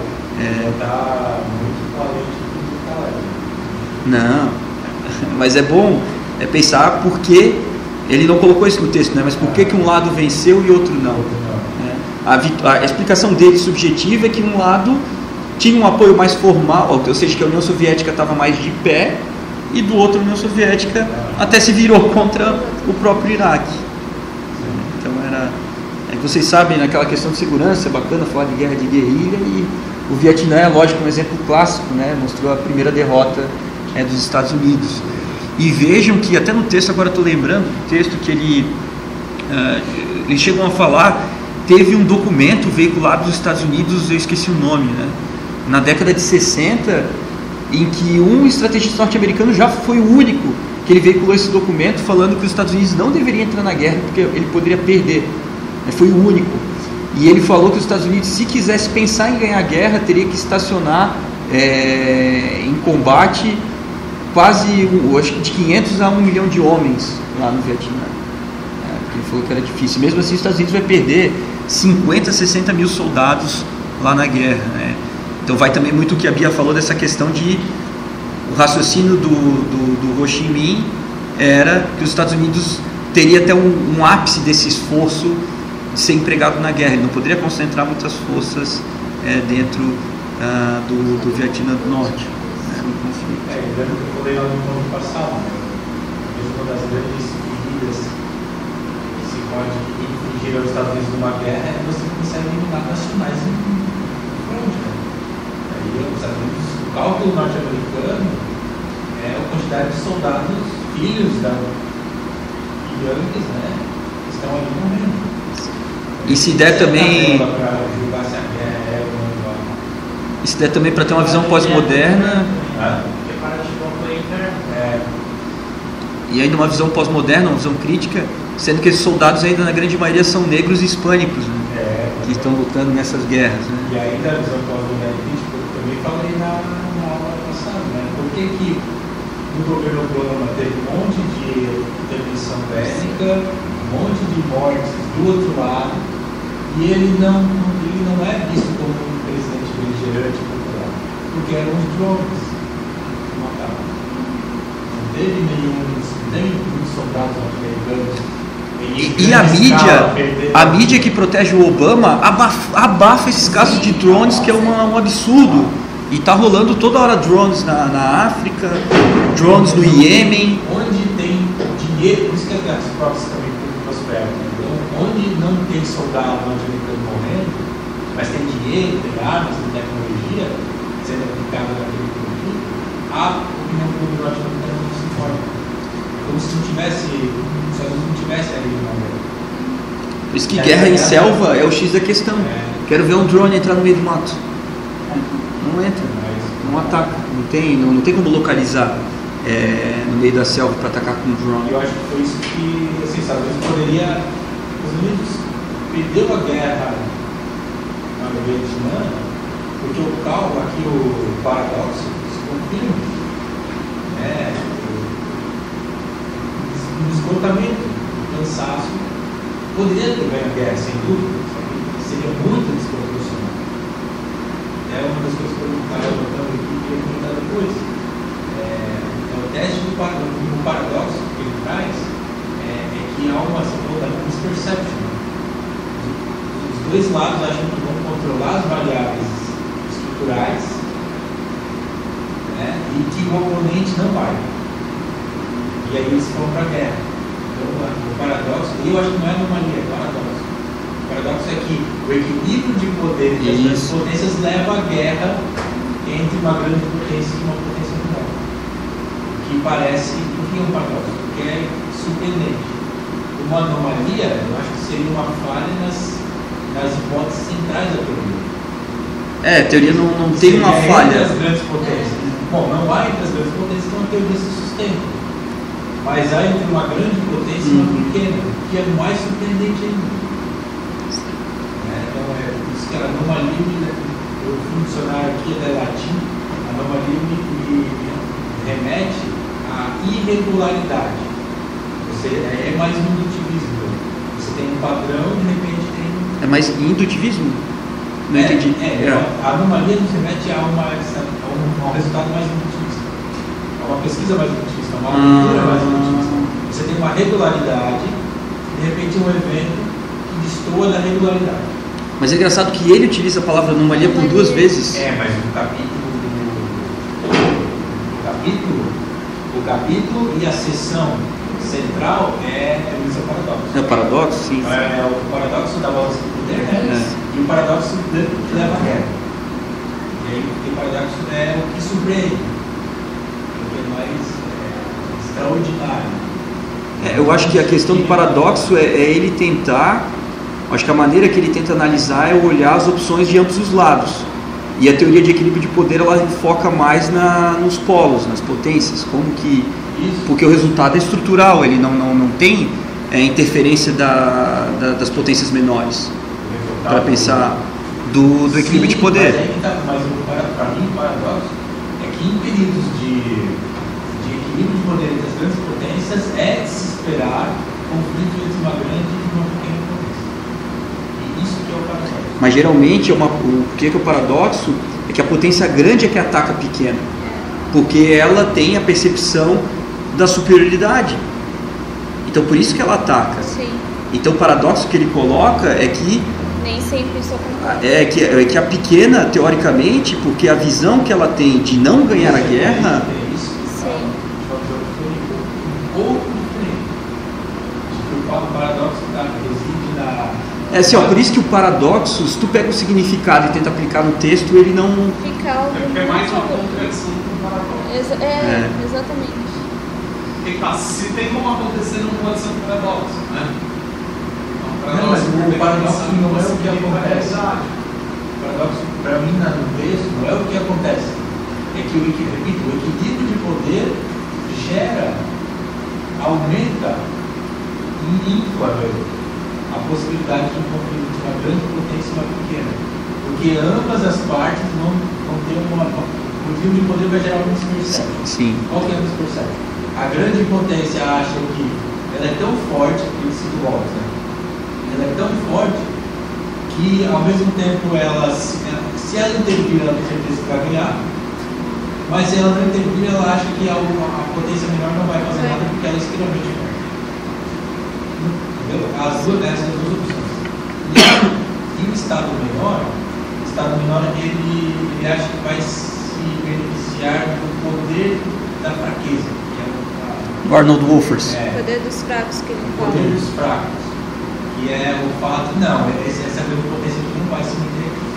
Não, mas é bom pensar por que ele não colocou isso no texto, né? Mas por que um lado venceu e outro não. A explicação dele subjetiva é que um lado tinha um apoio mais formal, ou seja, que a União Soviética estava mais de pé, e do outro a União Soviética até se virou contra o próprio Iraque. Então vocês sabem, naquela questão de segurança, é bacana falar de guerra de guerrilha, e o Vietnã é, lógico, um exemplo clássico, né? Mostrou a primeira derrota dos Estados Unidos. E vejam que até no texto, agora estou lembrando do texto que eles chegam a falar, teve um documento veiculado dos Estados Unidos, eu esqueci o nome, né? Na década de 60, em que um estrategista norte-americano já foi o único que ele veiculou esse documento falando que os Estados Unidos não deveriam entrar na guerra porque ele poderia perder. Foi o único. E ele falou que os Estados Unidos, se quisesse pensar em ganhar a guerra, teria que estacionar em combate quase, acho que de 500 a 1 milhão de homens lá no Vietnã. Ele falou que era difícil. Mesmo assim, os Estados Unidos vai perder 50, 60 mil soldados lá na guerra, né? Então vai também muito o que a Bia falou dessa questão de o raciocínio do Ho Chi Minh era que os Estados Unidos teria até um ápice desse esforço de ser empregado na guerra. Ele não poderia concentrar muitas forças dentro do Vietnã do Norte. Né? no conflito. Lembra que eu falei lá no ano passado, né? Uma das grandes feridas que se pode infligir aos Estados Unidos numa guerra é você consegue eliminar nacionais em frente, né? Aí os Estados Unidos, o cálculo norte-americano é a quantidade de soldados, filhos da Yankees, né? Que estão ali morrendo. E se der também. E se der também para ter uma visão pós-moderna. E ainda uma visão pós-moderna, uma visão crítica, sendo que esses soldados ainda na grande maioria são negros e hispânicos, né? Que estão lutando nessas guerras. Né? E ainda a visão pós-moderna crítica, eu também falei na aula passada, né? Por que no governo Obama teve um monte de intervenção bélica, um monte de mortes do outro lado, e ele não é visto como um presidente beligerante popular, porque eram os drones que matavam. Não teve nem muitos soldados norte-americanos. E a mídia que protege o Obama abafa esses casos de drones, que é um absurdo. E tá rolando toda hora drones na África, drones no Iêmen. Onde tem dinheiro, por isso que as provas também prosperam. Então, onde não tem soldado norte-americano morrendo, mas tem dinheiro, tem armas, tem tecnologia sendo aplicada naquele conflito, a opinião pública norte-americana não se informa. Como se não tivesse ali no momento. Por isso que guerra em selva é o X da questão. Quero ver um drone entrar no meio do mato. Não entra, não ataca, não tem como localizar no meio da selva para atacar com um drone. Eu acho que foi isso que, assim, os Estados Unidos perdeu a guerra na Vietnã, porque o paradoxo se confirma, né? O esgotamento, o cansaço, poderia ter ganho a guerra, sem dúvida, seria muito desproporcional. É uma das coisas que eu estava anotando aqui e queria comentar depois. O teste do paradoxo que ele traz é que há uma misperception. Os dois lados acham que vão controlar as variáveis estruturais, né, e que o oponente não vai. E aí eles vão para a guerra. Então, o paradoxo, e eu acho que não é anomalia, é paradoxo. O paradoxo é que o equilíbrio de poder das grandes potências leva à guerra entre uma grande potência e uma potência menor. O que parece, o que é um paradoxo? O que é surpreendente. Uma anomalia, eu acho que seria uma falha nas hipóteses centrais da teoria. A teoria não tem uma falha. Entre as grandes potências. Bom, não há entre as grandes potências, então a teoria se sustenta. Mas há entre uma grande potência e uma pequena, que é mais surpreendente ainda. Então, por isso que a anomalia, eu fui dicionário aqui da latim, a anomalia me remete à irregularidade. É mais um indutivismo. Você tem um padrão e de repente tem. É mais indutivismo? Não entendi. A anomalia nos remete a um resultado mais indutivista. A uma pesquisa mais indutivista, uma leitura mais indutivista. Você tem uma regularidade e de repente um evento que destoa da regularidade. Mas é engraçado que ele utiliza a palavra anomalia por duas vezes. Mas o capítulo e a seção central é o paradoxo. É o paradoxo, sim. É o paradoxo da volta do poder, né? E o paradoxo que leva à guerra. E aí o paradoxo é o que surpreende, o que é mais extraordinário. Eu acho que a questão do paradoxo é ele tentar. Acho que a maneira que ele tenta analisar é olhar as opções de ambos os lados. E a teoria de equilíbrio de poder ela foca mais nos polos, nas potências, como que. Porque o resultado é estrutural, ele não tem interferência das potências menores para pensar do equilíbrio de poder. Mas para mim o paradoxo é que em períodos de equilíbrio de poder entre as grandes potências é de se esperar conflito entre uma grande e uma pequena potência. E isso que é o paradoxo. Mas geralmente o que é o paradoxo é que a potência grande é que ataca a pequena, porque ela tem a percepção da superioridade. Então por isso que ela ataca. Sim. Então o paradoxo que ele coloca é que nem sempre isso acontece. É que a pequena, teoricamente, porque a visão que ela tem de não ganhar a guerra... Sim. Ou diferente. O paradoxo reside na... assim, por isso que o paradoxo, se tu pega o significado e tenta aplicar no texto, ele não... Fica algo é mais uma contradição que um paradoxo. Exatamente. Porque se tem como acontecer, não pode ser um paradoxo, né? Não, mas o paradoxo não é o que acontece. O paradoxo, para mim, no texto, não é o que acontece. É que o equilíbrio de poder aumenta infinitamente a possibilidade de um conflito de uma grande potência e uma pequena. Porque ambas as partes não têm o equilíbrio de poder vai gerar uma dispersão. Sim. Qual que é a dispersão? A grande potência acha que ela é tão forte, que se volta, né? Ela é tão forte que ao mesmo tempo se ela intervir, ela tem certeza que vai ganhar, mas se ela não intervir, ela acha que a potência menor não vai fazer nada porque ela é extremamente forte. Entendeu? Essas duas opções. E o estado menor ele acha que vai se beneficiar do poder da fraqueza. O Arnold Wolfers. O poder dos fracos que ele fala. O poder dos fracos. Que é o fato, essa grande potência aqui não vai se meter aqui.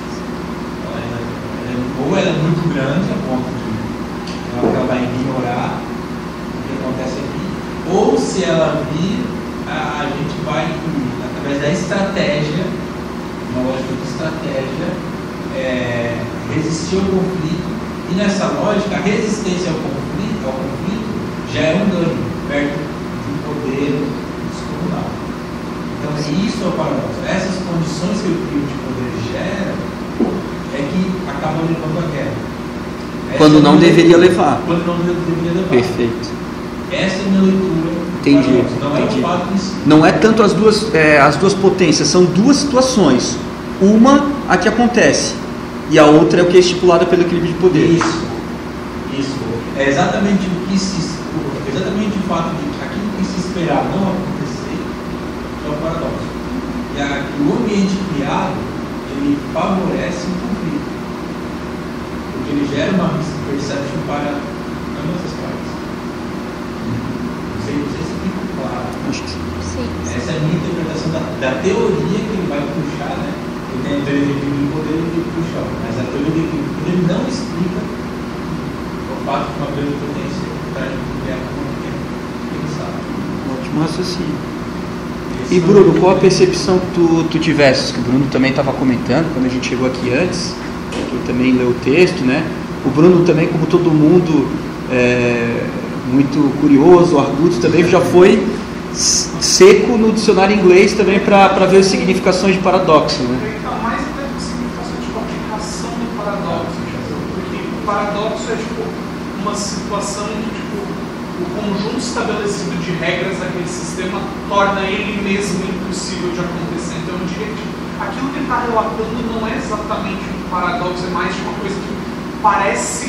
Ou ela é muito grande a ponto de ela vai ignorar o que acontece aqui, ou se ela vir, a gente vai, através da estratégia, uma lógica de estratégia, resistir ao conflito, e nessa lógica, a resistência ao conflito já é um ganho perto de um poder descomunal. Então, isso é o paradoxo. Essas condições que o equilíbrio de poder gera é que acabam levando a guerra. Quando não deveria levar. Quando não deveria levar. Perfeito. Essa é a minha leitura. Entendi. Não é o fato em si. Não é tanto as duas potências, são duas situações. Uma, a que acontece, e a outra é o que é estipulado pelo equilíbrio de poder. Isso. É exatamente exatamente o fato de que aquilo que se esperava não acontecer é o paradoxo. E o ambiente criado, ele favorece o conflito. Porque ele gera uma perception para ambas as partes. Não sei se fica claro. Acho que sim. Essa é a minha interpretação da teoria que ele vai puxar, né? Ele tem a teoria do equilíbrio de poder e ele puxa, mas a teoria do equilíbrio de poder não explica o fato de uma grande potência traz uma guerra com uma pequena. ótimo raciocínio. E Bruno, qual a percepção que tu tivesse? Que o Bruno também estava comentando quando a gente chegou aqui antes, que também leu o texto, né? O Bruno também, como todo mundo, muito curioso, arguto, também já foi seco no dicionário inglês também para ver as significações de paradoxo, né? Então, mais até do significação de aplicação do paradoxo, porque o paradoxo é tipo uma situação em que o conjunto estabelecido de regras daquele sistema torna ele mesmo impossível de acontecer. Então eu diria que aquilo que ele está relatando não é exatamente um paradoxo, é mais de uma coisa que parece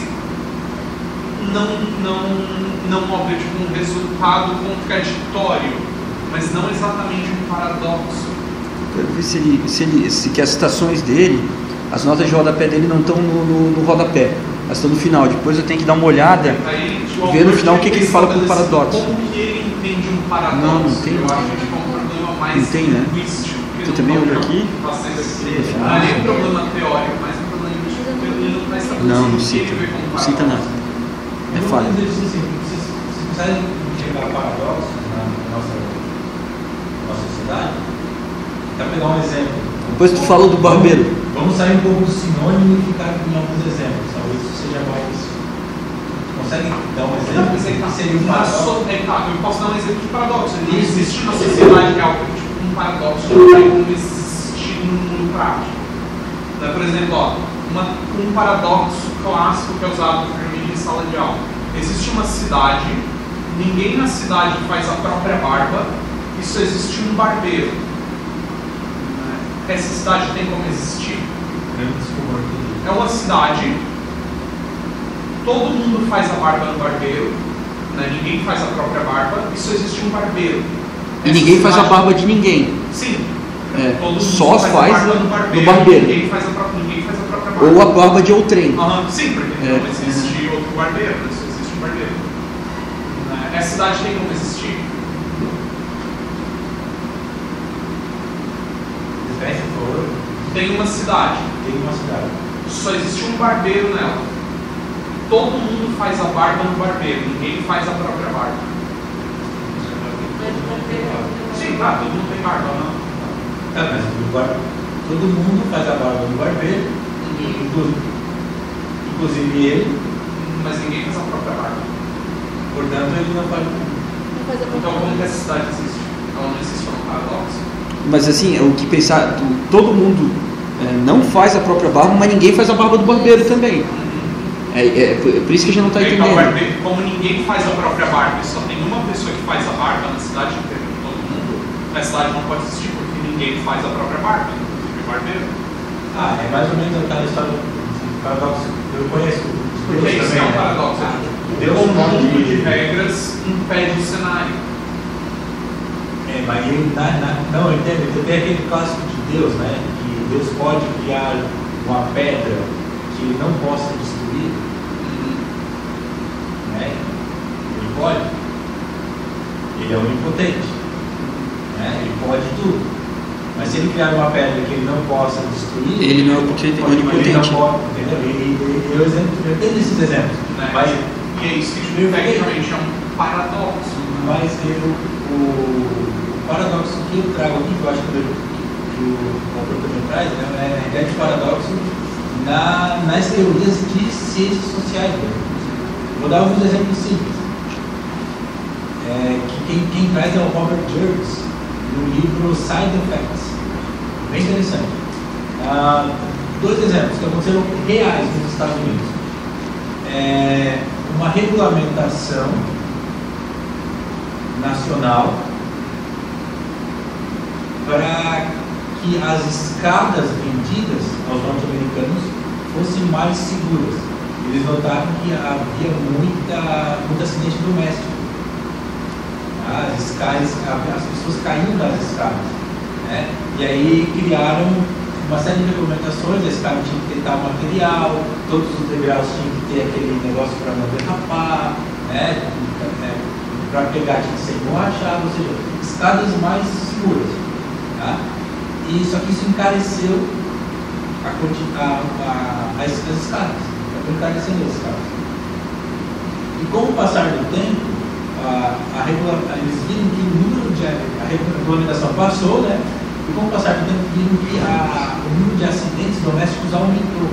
não óbvio, tipo um resultado contraditório, mas não exatamente um paradoxo. Quero ver se que as citações dele, as notas de rodapé dele não estão no rodapé, elas estão no final. Depois eu tenho que dar uma olhada, ver no final o que ele fala com o paradoxo. Como que ele entende um paradoxo? Não tem. Eu acho que é um problema mais não tem, né? linguístico. Tu também olhou aqui? Não é nem um problema teórico, mas um problema linguístico. Ele não está estabelecendo não cita. Não cita nada. É falha. Se precisarem chegar a paradoxos na nossa sociedade, para pegar um exemplo. Depois tu falou do barbeiro. Vamos sair um pouco do sinônimo e ficar em alguns exemplos. Talvez isso seja mais. Consegue dar um exemplo? Que seria um paradoxo? Eu posso dar um exemplo de paradoxo. Não existe uma sociedade real um paradoxo não tem como existir no mundo prático. Então, por exemplo, um paradoxo clássico que é usado por mim em sala de aula. Existe uma cidade, ninguém na cidade faz a própria barba, e só existe um barbeiro. Essa cidade tem como existir? É uma cidade, todo mundo faz a barba no barbeiro, né? Ninguém faz a própria barba, e só existe um barbeiro. E ninguém faz a barba de ninguém. Sim. só faz no barbeiro. Ninguém faz a própria barba. Ou a barba de outrem. Sim, porque não existe outro barbeiro, só existe um barbeiro. Essa cidade tem como existir? Tem uma cidade. Só existe um barbeiro nela. Todo mundo faz a barba no barbeiro, ninguém faz a própria barba. Sim, tá, todo mundo tem barba, não? Mas todo mundo faz a barba no barbeiro, inclusive ele. Mas ninguém faz a própria barba. Portanto, ele não faz. Então, como que essa cidade existe? Ela não existe como paradoxo? Mas assim, o que pensar, todo mundo não faz a própria barba, mas ninguém faz a barba do barbeiro também. Por isso que a gente não está entendendo. Como ninguém faz a própria barba e só tem uma pessoa que faz a barba na cidade inteira de todo mundo, a cidade não pode existir porque ninguém faz a própria barba, inclusive o barbeiro. É mais ou menos aquela história do paradoxo. Eu conheço. Porque isso é um paradoxo. O conjunto de regras impede o cenário. Mas ele não, entende? Tem aquele clássico de Deus, né? Que Deus pode criar uma pedra que ele não possa destruir. Né? Ele pode. Ele é onipotente. Né? Ele pode tudo. Mas se ele criar uma pedra que ele não possa destruir, ele não é onipotente. Ele não pode, entendeu? Eu tenho esses exemplos. Né? Mas, e é isso que tecnicamente é um paradoxo. Mas o paradoxo que eu trago aqui, que eu acho que o autor também traz, né, é de paradoxo nas teorias de ciências sociais. Né? Vou dar alguns exemplos simples. Que quem traz é o Robert Jervis, no livro Side Effects. Bem interessante. 2 exemplos que aconteceram reais nos Estados Unidos. Uma regulamentação nacional para que as escadas vendidas aos norte-americanos fossem mais seguras. Eles notaram que havia muito acidente doméstico. As pessoas caíam das escadas. Né? E aí criaram uma série de regulamentações. A escada tinha que ter tal material, todos os degraus tinham que ter aquele negócio para não derrapar, né? Para pegar tinha que ser emborrachado, ou seja, escadas mais seguras. Tá? E só que isso encareceu as escadas, encarecendo as escadas. E com o passar do tempo, eles viram que a regulamentação passou, né? E com o passar do tempo viram que o número de acidentes domésticos aumentou.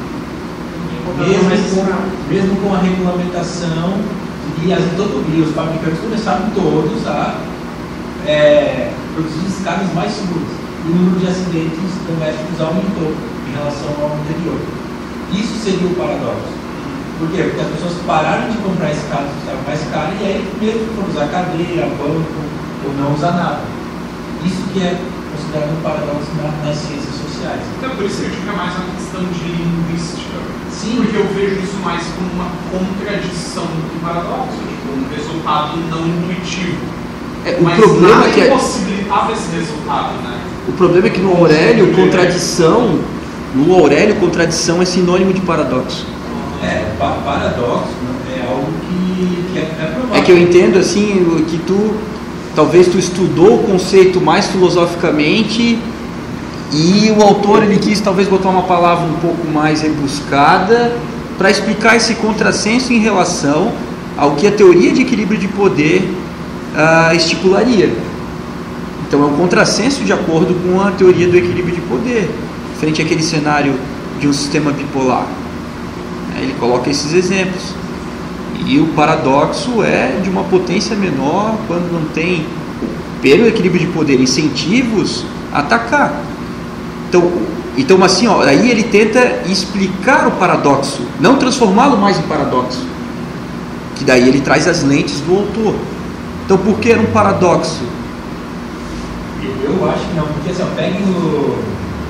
Mesmo com a regulamentação, e os fabricantes começaram todos a produzir escadas mais seguras. E o número de acidentes domésticos aumentou em relação ao anterior. Isso seria o paradoxo. Por quê? Porque as pessoas pararam de comprar escadas que estavam mais caras e aí mesmo foram usar cadeira, banco ou não usar nada. Isso que é considerado um paradoxo nas ciências sociais. Então por isso que eu digo que é mais uma questão de linguística. Sim. Porque eu vejo isso mais como uma contradição do que paradoxo, tipo um resultado não intuitivo. O problema é que impossibilitava esse resultado, né? O problema é que no Aurélio, contradição é sinônimo de paradoxo. Paradoxo é algo que é provável. É que eu entendo assim, que talvez tu estudou o conceito mais filosoficamente e o autor ele quis talvez botar uma palavra um pouco mais rebuscada para explicar esse contrassenso em relação ao que a teoria de equilíbrio de poder estipularia. Então é um contrassenso de acordo com a teoria do equilíbrio de poder, frente àquele cenário de um sistema bipolar. Ele coloca esses exemplos. E o paradoxo é de uma potência menor quando não tem, pelo equilíbrio de poder, incentivos a atacar. Então assim, aí ele tenta explicar o paradoxo, não transformá-lo mais em paradoxo. Que daí ele traz as lentes do autor. Então por que era um paradoxo? Eu acho que não, porque assim, peguem o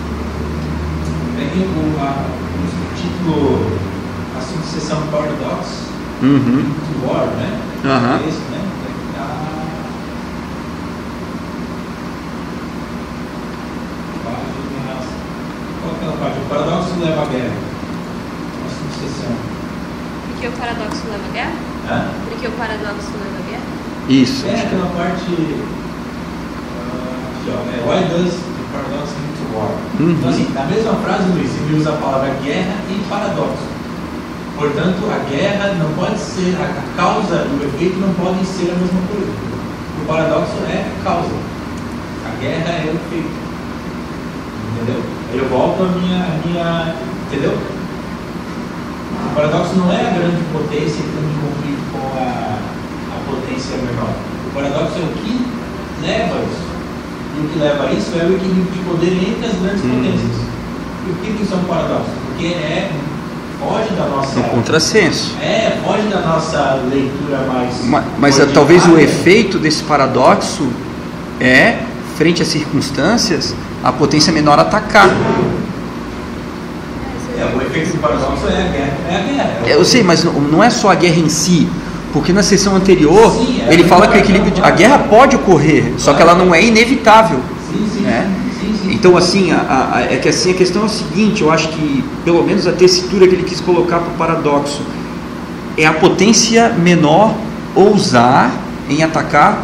título, a subseção Paradox, to War, né? Esse, né? guerra. Próxima sessão. Porque o paradoxo leva à guerra? Hã? Porque o paradoxo leva à guerra? Isso. É aquela parte. Aqui, ó, why does the paradox lead to war? Então, assim, na mesma frase, Luiz, ele usa a palavra guerra e paradoxo. Portanto, a guerra não pode ser, a causa e o efeito não podem ser a mesma coisa. O paradoxo é a causa, a guerra é o efeito. Entendeu? Aí eu volto à minha. Entendeu? O paradoxo não é a grande potência entrando em conflito com a potência menor. O paradoxo é o que leva a isso. E o que leva a isso é o equilíbrio de poder entre as grandes potências. E por que isso é um paradoxo? Porque foge da nossa... É um contrassenso. Foge da nossa leitura mais... Mas talvez o efeito desse paradoxo é, frente às circunstâncias, a potência menor atacar. O efeito do paradoxo é a guerra. Eu sei, mas não é só a guerra em si. Porque na sessão anterior, ele fala que o equilíbrio a guerra pode ocorrer, só que ela não é inevitável. Sim. Então, assim, a questão é a seguinte, eu acho que, pelo menos a tessitura que ele quis colocar para o paradoxo, é a potência menor ousar em atacar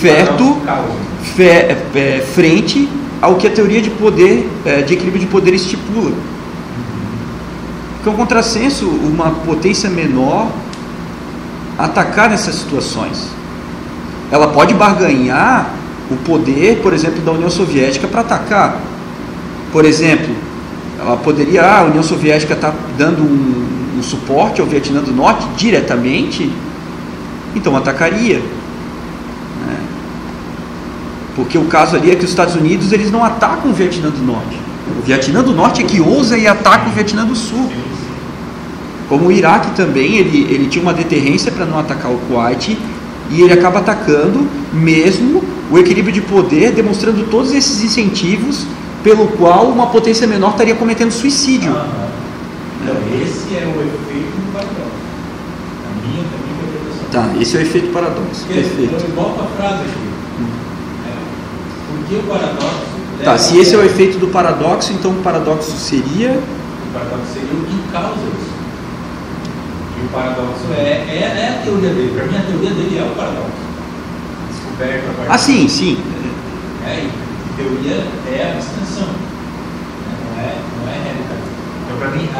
frente ao que a teoria de poder, de equilíbrio de poder estipula. Porque é um contrassenso, uma potência menor atacar nessas situações. Ela pode barganhar o poder, por exemplo, da União Soviética para atacar. Por exemplo, ela poderia, a União Soviética está dando um suporte ao Vietnã do Norte diretamente, então atacaria. Né? Porque o caso ali é que os Estados Unidos eles não atacam o Vietnã do Norte. O Vietnã do Norte é que ousa e ataca o Vietnã do Sul. Como o Iraque também, ele tinha uma deterrência para não atacar o Kuwait e ele acaba atacando mesmo o equilíbrio de poder, demonstrando todos esses incentivos pelo qual uma potência menor estaria cometendo suicídio. Então, esse é o efeito do paradoxo. A minha interpretação. Tá, esse é o efeito paradoxo. Perfeito. Então, eu volto a frase aqui. Por que o paradoxo... Tá, se esse é o efeito do paradoxo, então o paradoxo seria... O paradoxo seria o que causa isso. E o paradoxo é a teoria dele. Para mim, a teoria dele é o paradoxo. Descoberto a partir sim. E teoria é a abstração. Não é realidade. Então, para mim,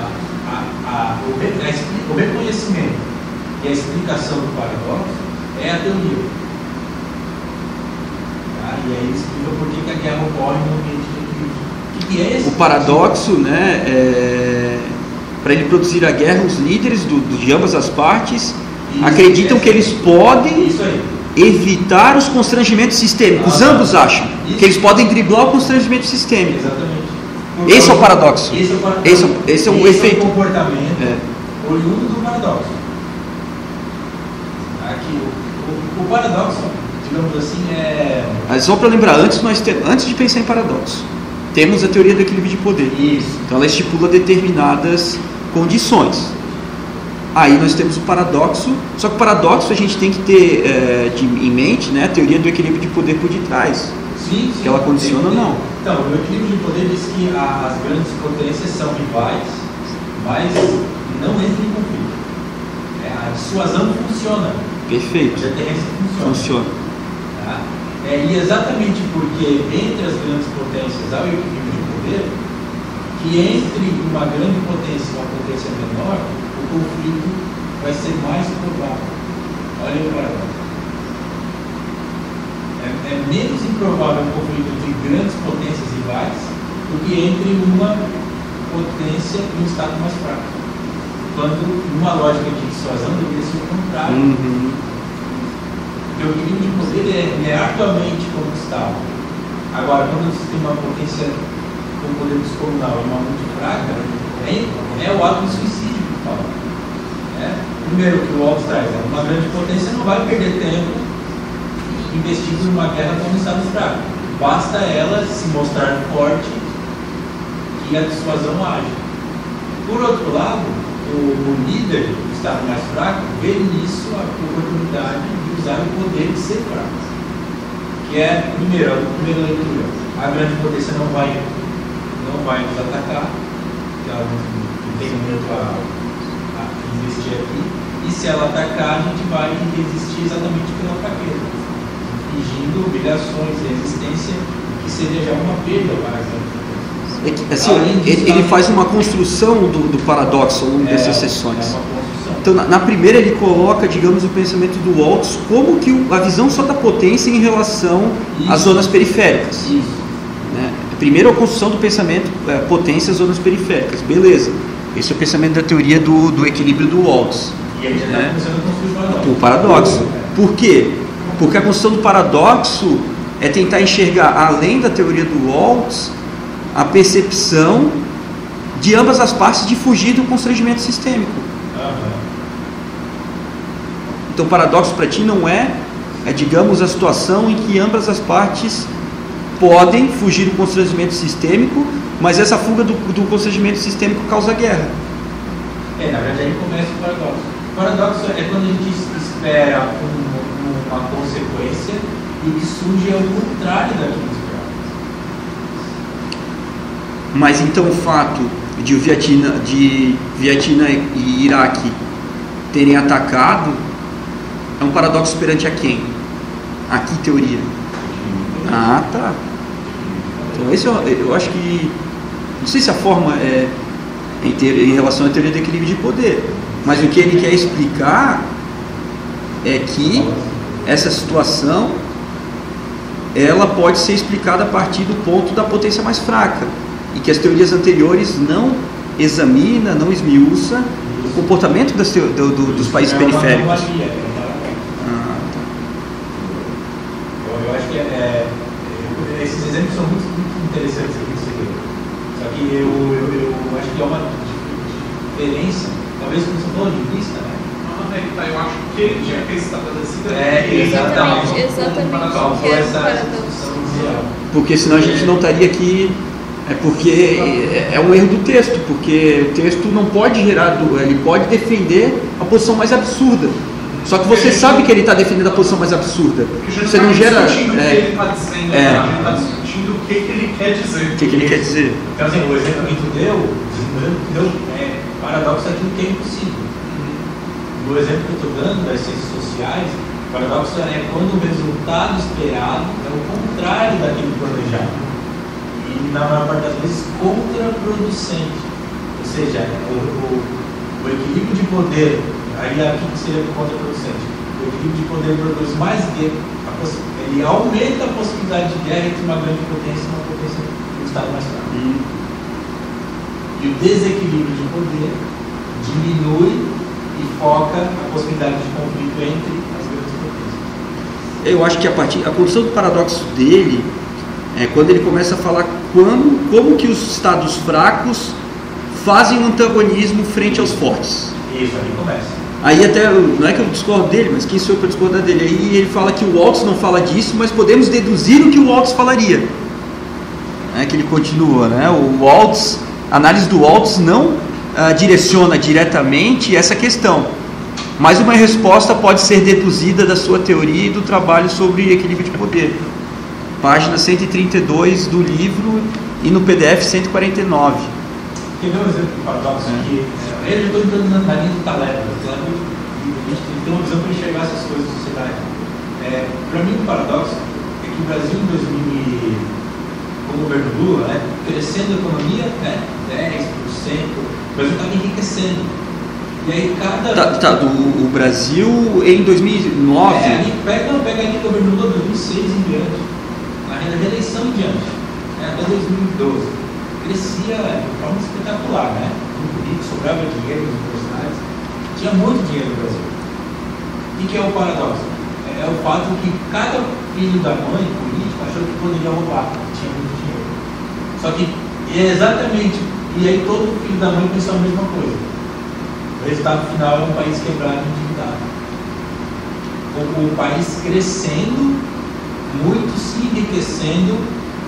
o reconhecimento e a explicação do paradoxo é a teoria. Tá? E aí explica por que a guerra ocorre no ambiente de equilíbrio. Que é esse? O paradoxo, né, para ele produzir a guerra, os líderes de ambas as partes acreditam que eles podem evitar os constrangimentos sistêmicos. Ambos acham que eles podem driblar o constrangimento sistêmico. Exatamente. Esse é o paradoxo. Esse é o efeito. O comportamento oriundo do paradoxo. Aqui, o paradoxo, digamos assim, Mas só para lembrar, antes de pensar em paradoxo, temos a teoria do equilíbrio de poder. Isso. Então ela estipula determinadas condições. Aí nós temos o paradoxo, só que o paradoxo a gente tem que ter em mente, né, a teoria do equilíbrio de poder por detrás. Sim. Que ela condiciona ou não. Então, o equilíbrio de poder diz que as grandes potências são rivais, mas não entram em conflito. A dissuasão funciona. Perfeito. A deterrência funciona. Tá? E exatamente porque entre as grandes potências há o equilíbrio de poder, que entre uma grande potência e uma potência menor, o conflito vai ser mais provável. Olha o paradoxo. É menos improvável o conflito entre grandes potências rivais do que entre uma potência e um estado mais fraco. Quando, numa lógica de dissuasão, deveria ser o contrário. Porque o equilíbrio de poder é arduamente conquistável. Agora, quando você tem uma potência com poder descomunal e uma muito fraca, é o ato de suicídio que fala. Primeiro, que o Waltz traz, uma grande potência não vai perder tempo investindo numa guerra com um estado fraco. Basta ela se mostrar forte e a dissuasão age. Por outro lado, o líder do estado mais fraco vê nisso a oportunidade de usar o poder de ser fraco. Que é, primeiro, a primeira leitura. A grande potência não vai nos atacar. porque ela não tem muito a investir aqui, e se ela atacar, a gente vai resistir exatamente pela fraqueza, infligindo obrigações e resistência, que seria já uma perda para as outras. Assim, ele faz uma construção do paradoxo ao longo dessas sessões. Então, na primeira ele coloca, digamos, o pensamento do Waltz como que a visão só da potência em relação às zonas periféricas. Né? Primeiro a construção do pensamento potência às zonas periféricas. Beleza. Esse é o pensamento da teoria do equilíbrio do Waltz. E aí já está começando a construir o paradoxo. Por quê? Porque a construção do paradoxo é tentar enxergar, além da teoria do Waltz, a percepção de ambas as partes de fugir do constrangimento sistêmico. Então, o paradoxo para ti não é, digamos, a situação em que ambas as partes podem fugir do constrangimento sistêmico, mas essa fuga do constrangimento sistêmico causa guerra. Na verdade, aí começa o paradoxo. O paradoxo é quando a gente espera uma consequência e que surge ao contrário daquilo que esperava. Mas então o fato de o Vietnã e Iraque terem atacado é um paradoxo perante a quem? A que teoria? Ah, tá. Então esse eu acho que, não sei se a forma é em relação à teoria do equilíbrio de poder, mas o que ele quer explicar é que essa situação ela pode ser explicada a partir do ponto da potência mais fraca, e que as teorias anteriores não examina, não esmiuça o comportamento dos países periféricos. Eu acho que esses exemplos são muito interessantes aqui. Só que eu acho que é uma diferença, talvez com o ponto de vista, né? Eu acho que ele tinha que estar estabelecido exatamente. Porque senão a gente não estaria aqui. Porque é um erro do texto, porque o texto não pode gerar, ele pode defender a posição mais absurda. Só que você sabe que ele está defendendo a posição mais absurda. Você não gera. O que ele está dizendo, ele está discutindo o que ele quer dizer. O que ele quer dizer? Então, assim, o exemplo que tu deu é paradoxo daquilo que é impossível. No exemplo que eu estou dando das ciências sociais, o paradoxo é quando o resultado esperado é o contrário daquilo planejado. E, na maior parte das vezes, contraproducente. Ou seja, o equilíbrio de poder, aí aqui que seria contraproducente. O equilíbrio de poder produz mais guerra, ele aumenta a possibilidade de guerra entre uma grande potência e uma potência do Estado mais fraco. E o desequilíbrio de poder diminui e foca a possibilidade de conflito entre as grandes potências. Eu acho que a condição do paradoxo dele é quando ele começa a falar como que os estados fracos fazem um antagonismo frente aos fortes. Isso, aí começa. Aí até, não é que eu discordo dele, mas quem sou eu para discordar dele? Aí ele fala que o Waltz não fala disso, mas podemos deduzir o que o Waltz falaria. Que ele continua, né? O Waltz, a análise do Waltz não direciona diretamente essa questão, mas uma resposta pode ser deduzida da sua teoria e do trabalho sobre equilíbrio de poder. Página 132 do livro e no PDF 149. Quer ver um exemplo do paradoxo? Eu estou entrando na linha do Taleb. A gente tem uma visão para enxergar essas coisas da sociedade. Para mim, o paradoxo é que o Brasil, com o governo Lula, crescendo a economia, 10%, o Brasil estava enriquecendo. E aí o Brasil em 2009. Pega ali o governo Lula 2006 em diante, na reeleição em diante, até 2012. Crescia de forma espetacular, né? Muito rico, sobrava dinheiro nas universidades, tinha muito dinheiro no Brasil. O que é o paradoxo? É o fato que cada filho da mãe político achou que poderia roubar, tinha muito dinheiro. Só que exatamente, e aí todo filho da mãe pensou a mesma coisa. O resultado final é um país quebrado e endividado. O país crescendo, muito se enriquecendo,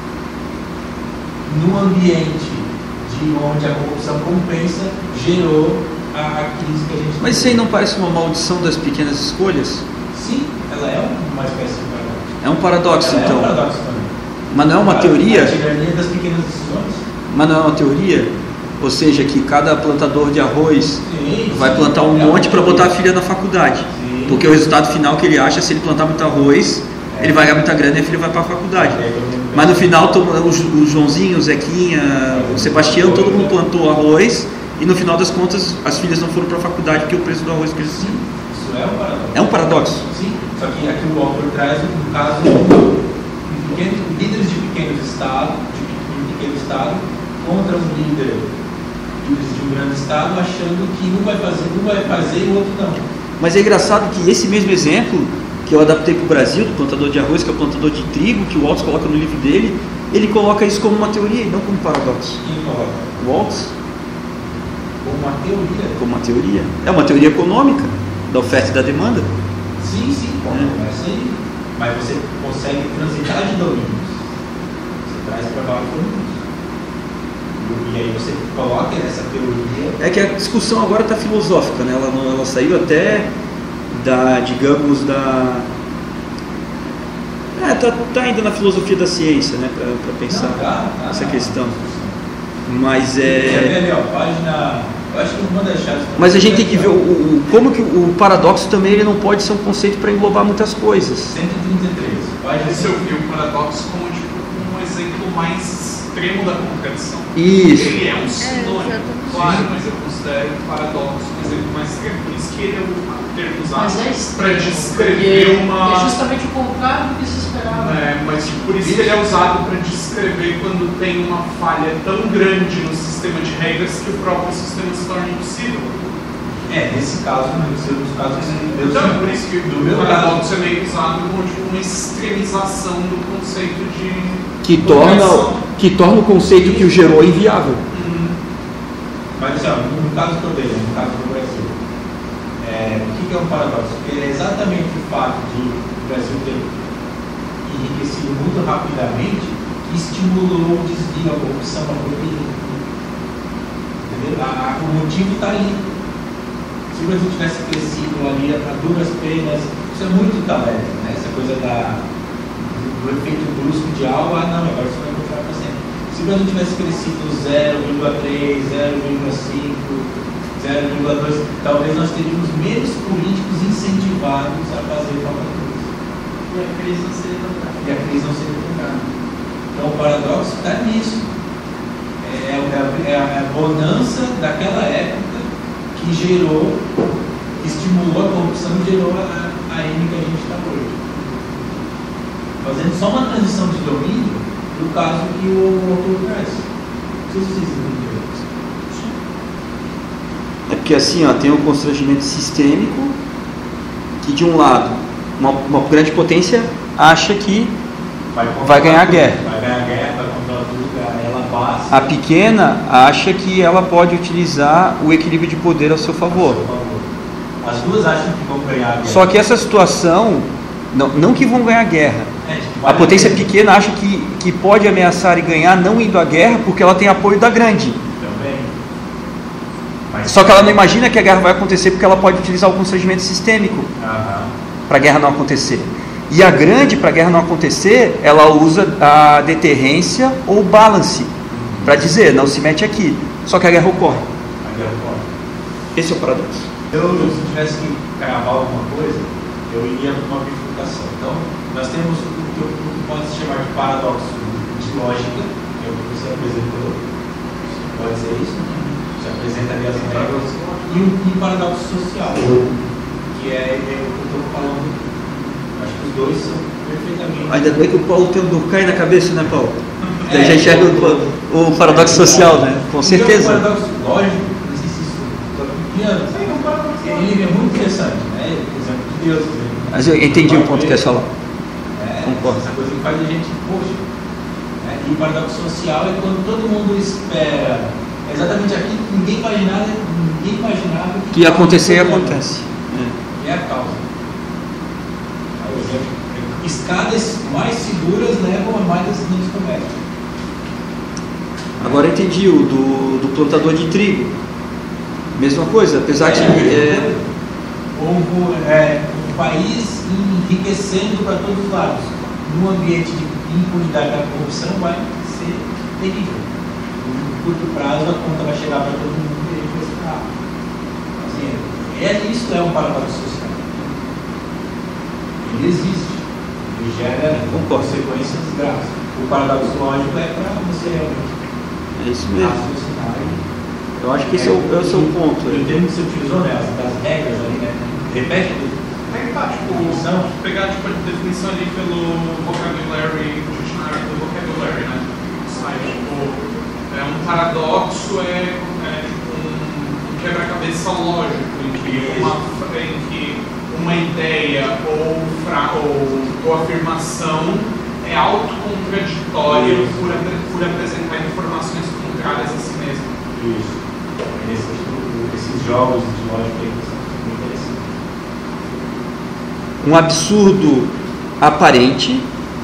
no ambiente onde a corrupção compensa, gerou a crise que a gente tem. Mas isso aí não parece uma maldição das pequenas escolhas? Sim, ela é uma espécie de paradoxo. É um paradoxo, ela então. É um paradoxo também. Mas não é uma teoria? A tirania das pequenas decisões. Mas não é uma teoria? Ou seja, que cada plantador de arroz vai plantar um monte para botar a filha na faculdade. Sim. Porque o resultado final que ele acha, se ele plantar muito arroz, ele vai ganhar muita grana e a filha vai para a faculdade. Mas no final, o Joãozinho, o Zequinha, o Sebastião, todo mundo plantou arroz e no final das contas as filhas não foram para a faculdade porque o preço do arroz cresceu. Sim, isso é um paradoxo. É um paradoxo. Sim, só que aqui o autor traz, no caso, líderes de pequeno estado contra um líderes de um grande estado, achando que um vai fazer e o outro não. Mas é engraçado que esse mesmo exemplo que eu adaptei para o Brasil, do plantador de arroz, que é o plantador de trigo, que o Waltz coloca no livro dele, ele coloca isso como uma teoria e não como paradoxo. Quem coloca? O Waltz. Como uma teoria? Como uma teoria. É uma teoria econômica, da oferta e da demanda. Sim, começa aí. Mas você consegue transitar de domínios. Você traz para lá domínios. E aí você coloca essa teoria. É que a discussão agora está filosófica, né? Ela saiu até da, digamos, da... tá ainda na filosofia da ciência, né? Para pensar essa questão. Mas ali, ó, página... Eu acho que uma das chaves... Mas a gente tem que ver como que o paradoxo também ele não pode ser um conceito para englobar muitas coisas. 133. Página. Se eu vi o paradoxo como um exemplo mais extremo da contradição. Isso. Ele é um sinônimo, claro, mas eu considero o paradoxo um exemplo mais extremo. Por isso que ele é o termo usado para descrever uma... É justamente o contrário do que se esperava. Mas por isso que ele é usado para descrever quando tem uma falha tão grande no sistema de regras que o próprio sistema se torna impossível. Nesse caso, nos casos que então, por isso que o paradoxo é meio usado como uma extremização do conceito de... Que torna o conceito que o gerou inviável. Mas assim, no caso que eu dei, no caso do Brasil, o que é um paradoxo? Porque é exatamente o fato de o Brasil ter enriquecido muito rapidamente que estimulou o desvio, a corrupção, a proteína. Entendeu? O motivo está ali. Se o Brasil tivesse crescido ali a duras penas, isso é muito talento, né? Essa coisa do efeito brusco de algo, não, agora você vai continuar para sempre. Se o Brasil tivesse crescido 0,3, 0,5, 0,2, talvez nós teríamos menos políticos incentivados a fazer falcatruas. E a crise não seria tão grave. Então o paradoxo está nisso. É a bonança daquela época que estimulou a corrupção e gerou a M que a gente está hoje. Fazendo só uma transição de domínio no caso que o autor traz. Não sei se vocês entenderam isso. É porque assim, tem um constrangimento sistêmico que de um lado uma grande potência acha que vai ganhar a guerra. Vai ganhar a guerra, vai controlar tudo, ela passa. A pequena acha que ela pode utilizar o equilíbrio de poder ao seu favor. As duas acham que vão ganhar a guerra. Só que essa situação, não que vão ganhar a guerra. A potência pequena acha que pode ameaçar e ganhar não indo à guerra porque ela tem apoio da grande. Também. Só que ela não imagina que a guerra vai acontecer porque ela pode utilizar o constrangimento sistêmico para a guerra não acontecer. E a grande, para a guerra não acontecer, ela usa a deterrência ou o balance para dizer, não se mete aqui. Só que a guerra ocorre. Esse é o paradoxo. Se tivesse que cravar alguma coisa, eu iria para uma bifurcação. Então, nós temos o que pode se chamar de paradoxo de lógica, que é o que você apresentou. Pode ser isso? Você apresenta ali as regras. E um paradoxo social, que é o que eu estou falando aqui. Acho que os dois são perfeitamente... Ainda bem que o Paulo tem um Durkheim na cabeça, né, Paulo? Então já enxerga o paradoxo social, né? Com certeza. O paradoxo lógico, não sei se isso ele é muito interessante, né? Por exemplo, de Deus. Mas eu entendi o ponto que é falar. Concordo. Essa coisa que faz a gente, poxa. E o paradoxo social é quando todo mundo espera exatamente aquilo que ninguém imaginava que ia acontecer e acontece. É a causa. Escadas mais seguras levam a mais acidentes domésticos. Agora entendi o do plantador de trigo. Mesma coisa, apesar de... O país enriquecendo para todos os lados. Num ambiente de impunidade da corrupção vai ser terrível. curto prazo a conta vai chegar para todo mundo e ele vai se ferrar. Assim, isso é um paradoxo social. Ele existe. Ele gera consequências graves. O paradoxo lógico é para você realmente raciocinar. Eu acho que esse é o seu ponto. O termo que você utilizou, né, das regras ali, né? Repete pegar tipo, a definição ali pelo vocabulary, o dicionário do vocabulary, né? Um paradoxo é tipo um quebra-cabeça lógico em que uma ideia ou afirmação é autocontraditória por apresentar informações contrárias a si mesmo. Isso. Esses jogos de lógica aí são muito interessantes. Um absurdo aparente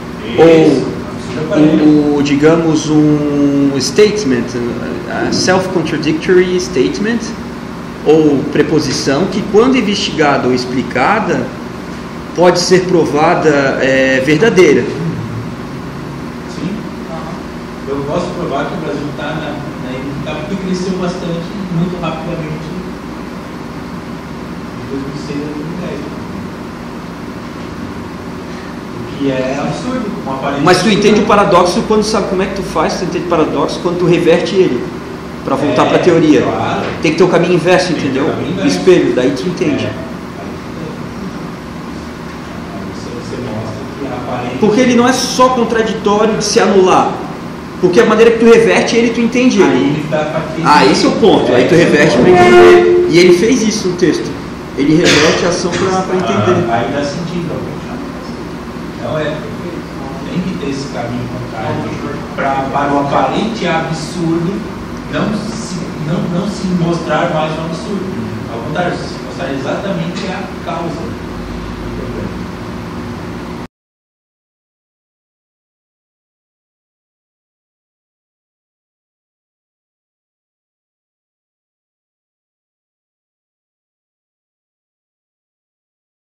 ou digamos um statement, self-contradictory statement ou preposição que quando investigada ou explicada pode ser provada verdadeira. Sim. Eu posso provar que o Brasil está porque cresceu bastante, muito rapidamente de 2006 a 2010. O que é absurdo. Mas tu entende o paradoxo quando sabe como é que tu faz, tu entende o paradoxo quando tu reverte ele para voltar para a teoria. Claro. Tem que ter o caminho inverso, entendeu? O espelho, daí tu entende. Você mostra que aparente... Porque ele não é só contraditório de se anular. Porque a maneira que tu reverte ele, tu entende ele. Esse é o ponto. Aí tu reverte para entender. E ele fez isso no texto. Ele reverte a ação para entender. Aí dá sentido. Então tem que ter esse caminho contrário para o aparente absurdo não se mostrar mais um absurdo. Ao contrário, se mostrar exatamente a causa.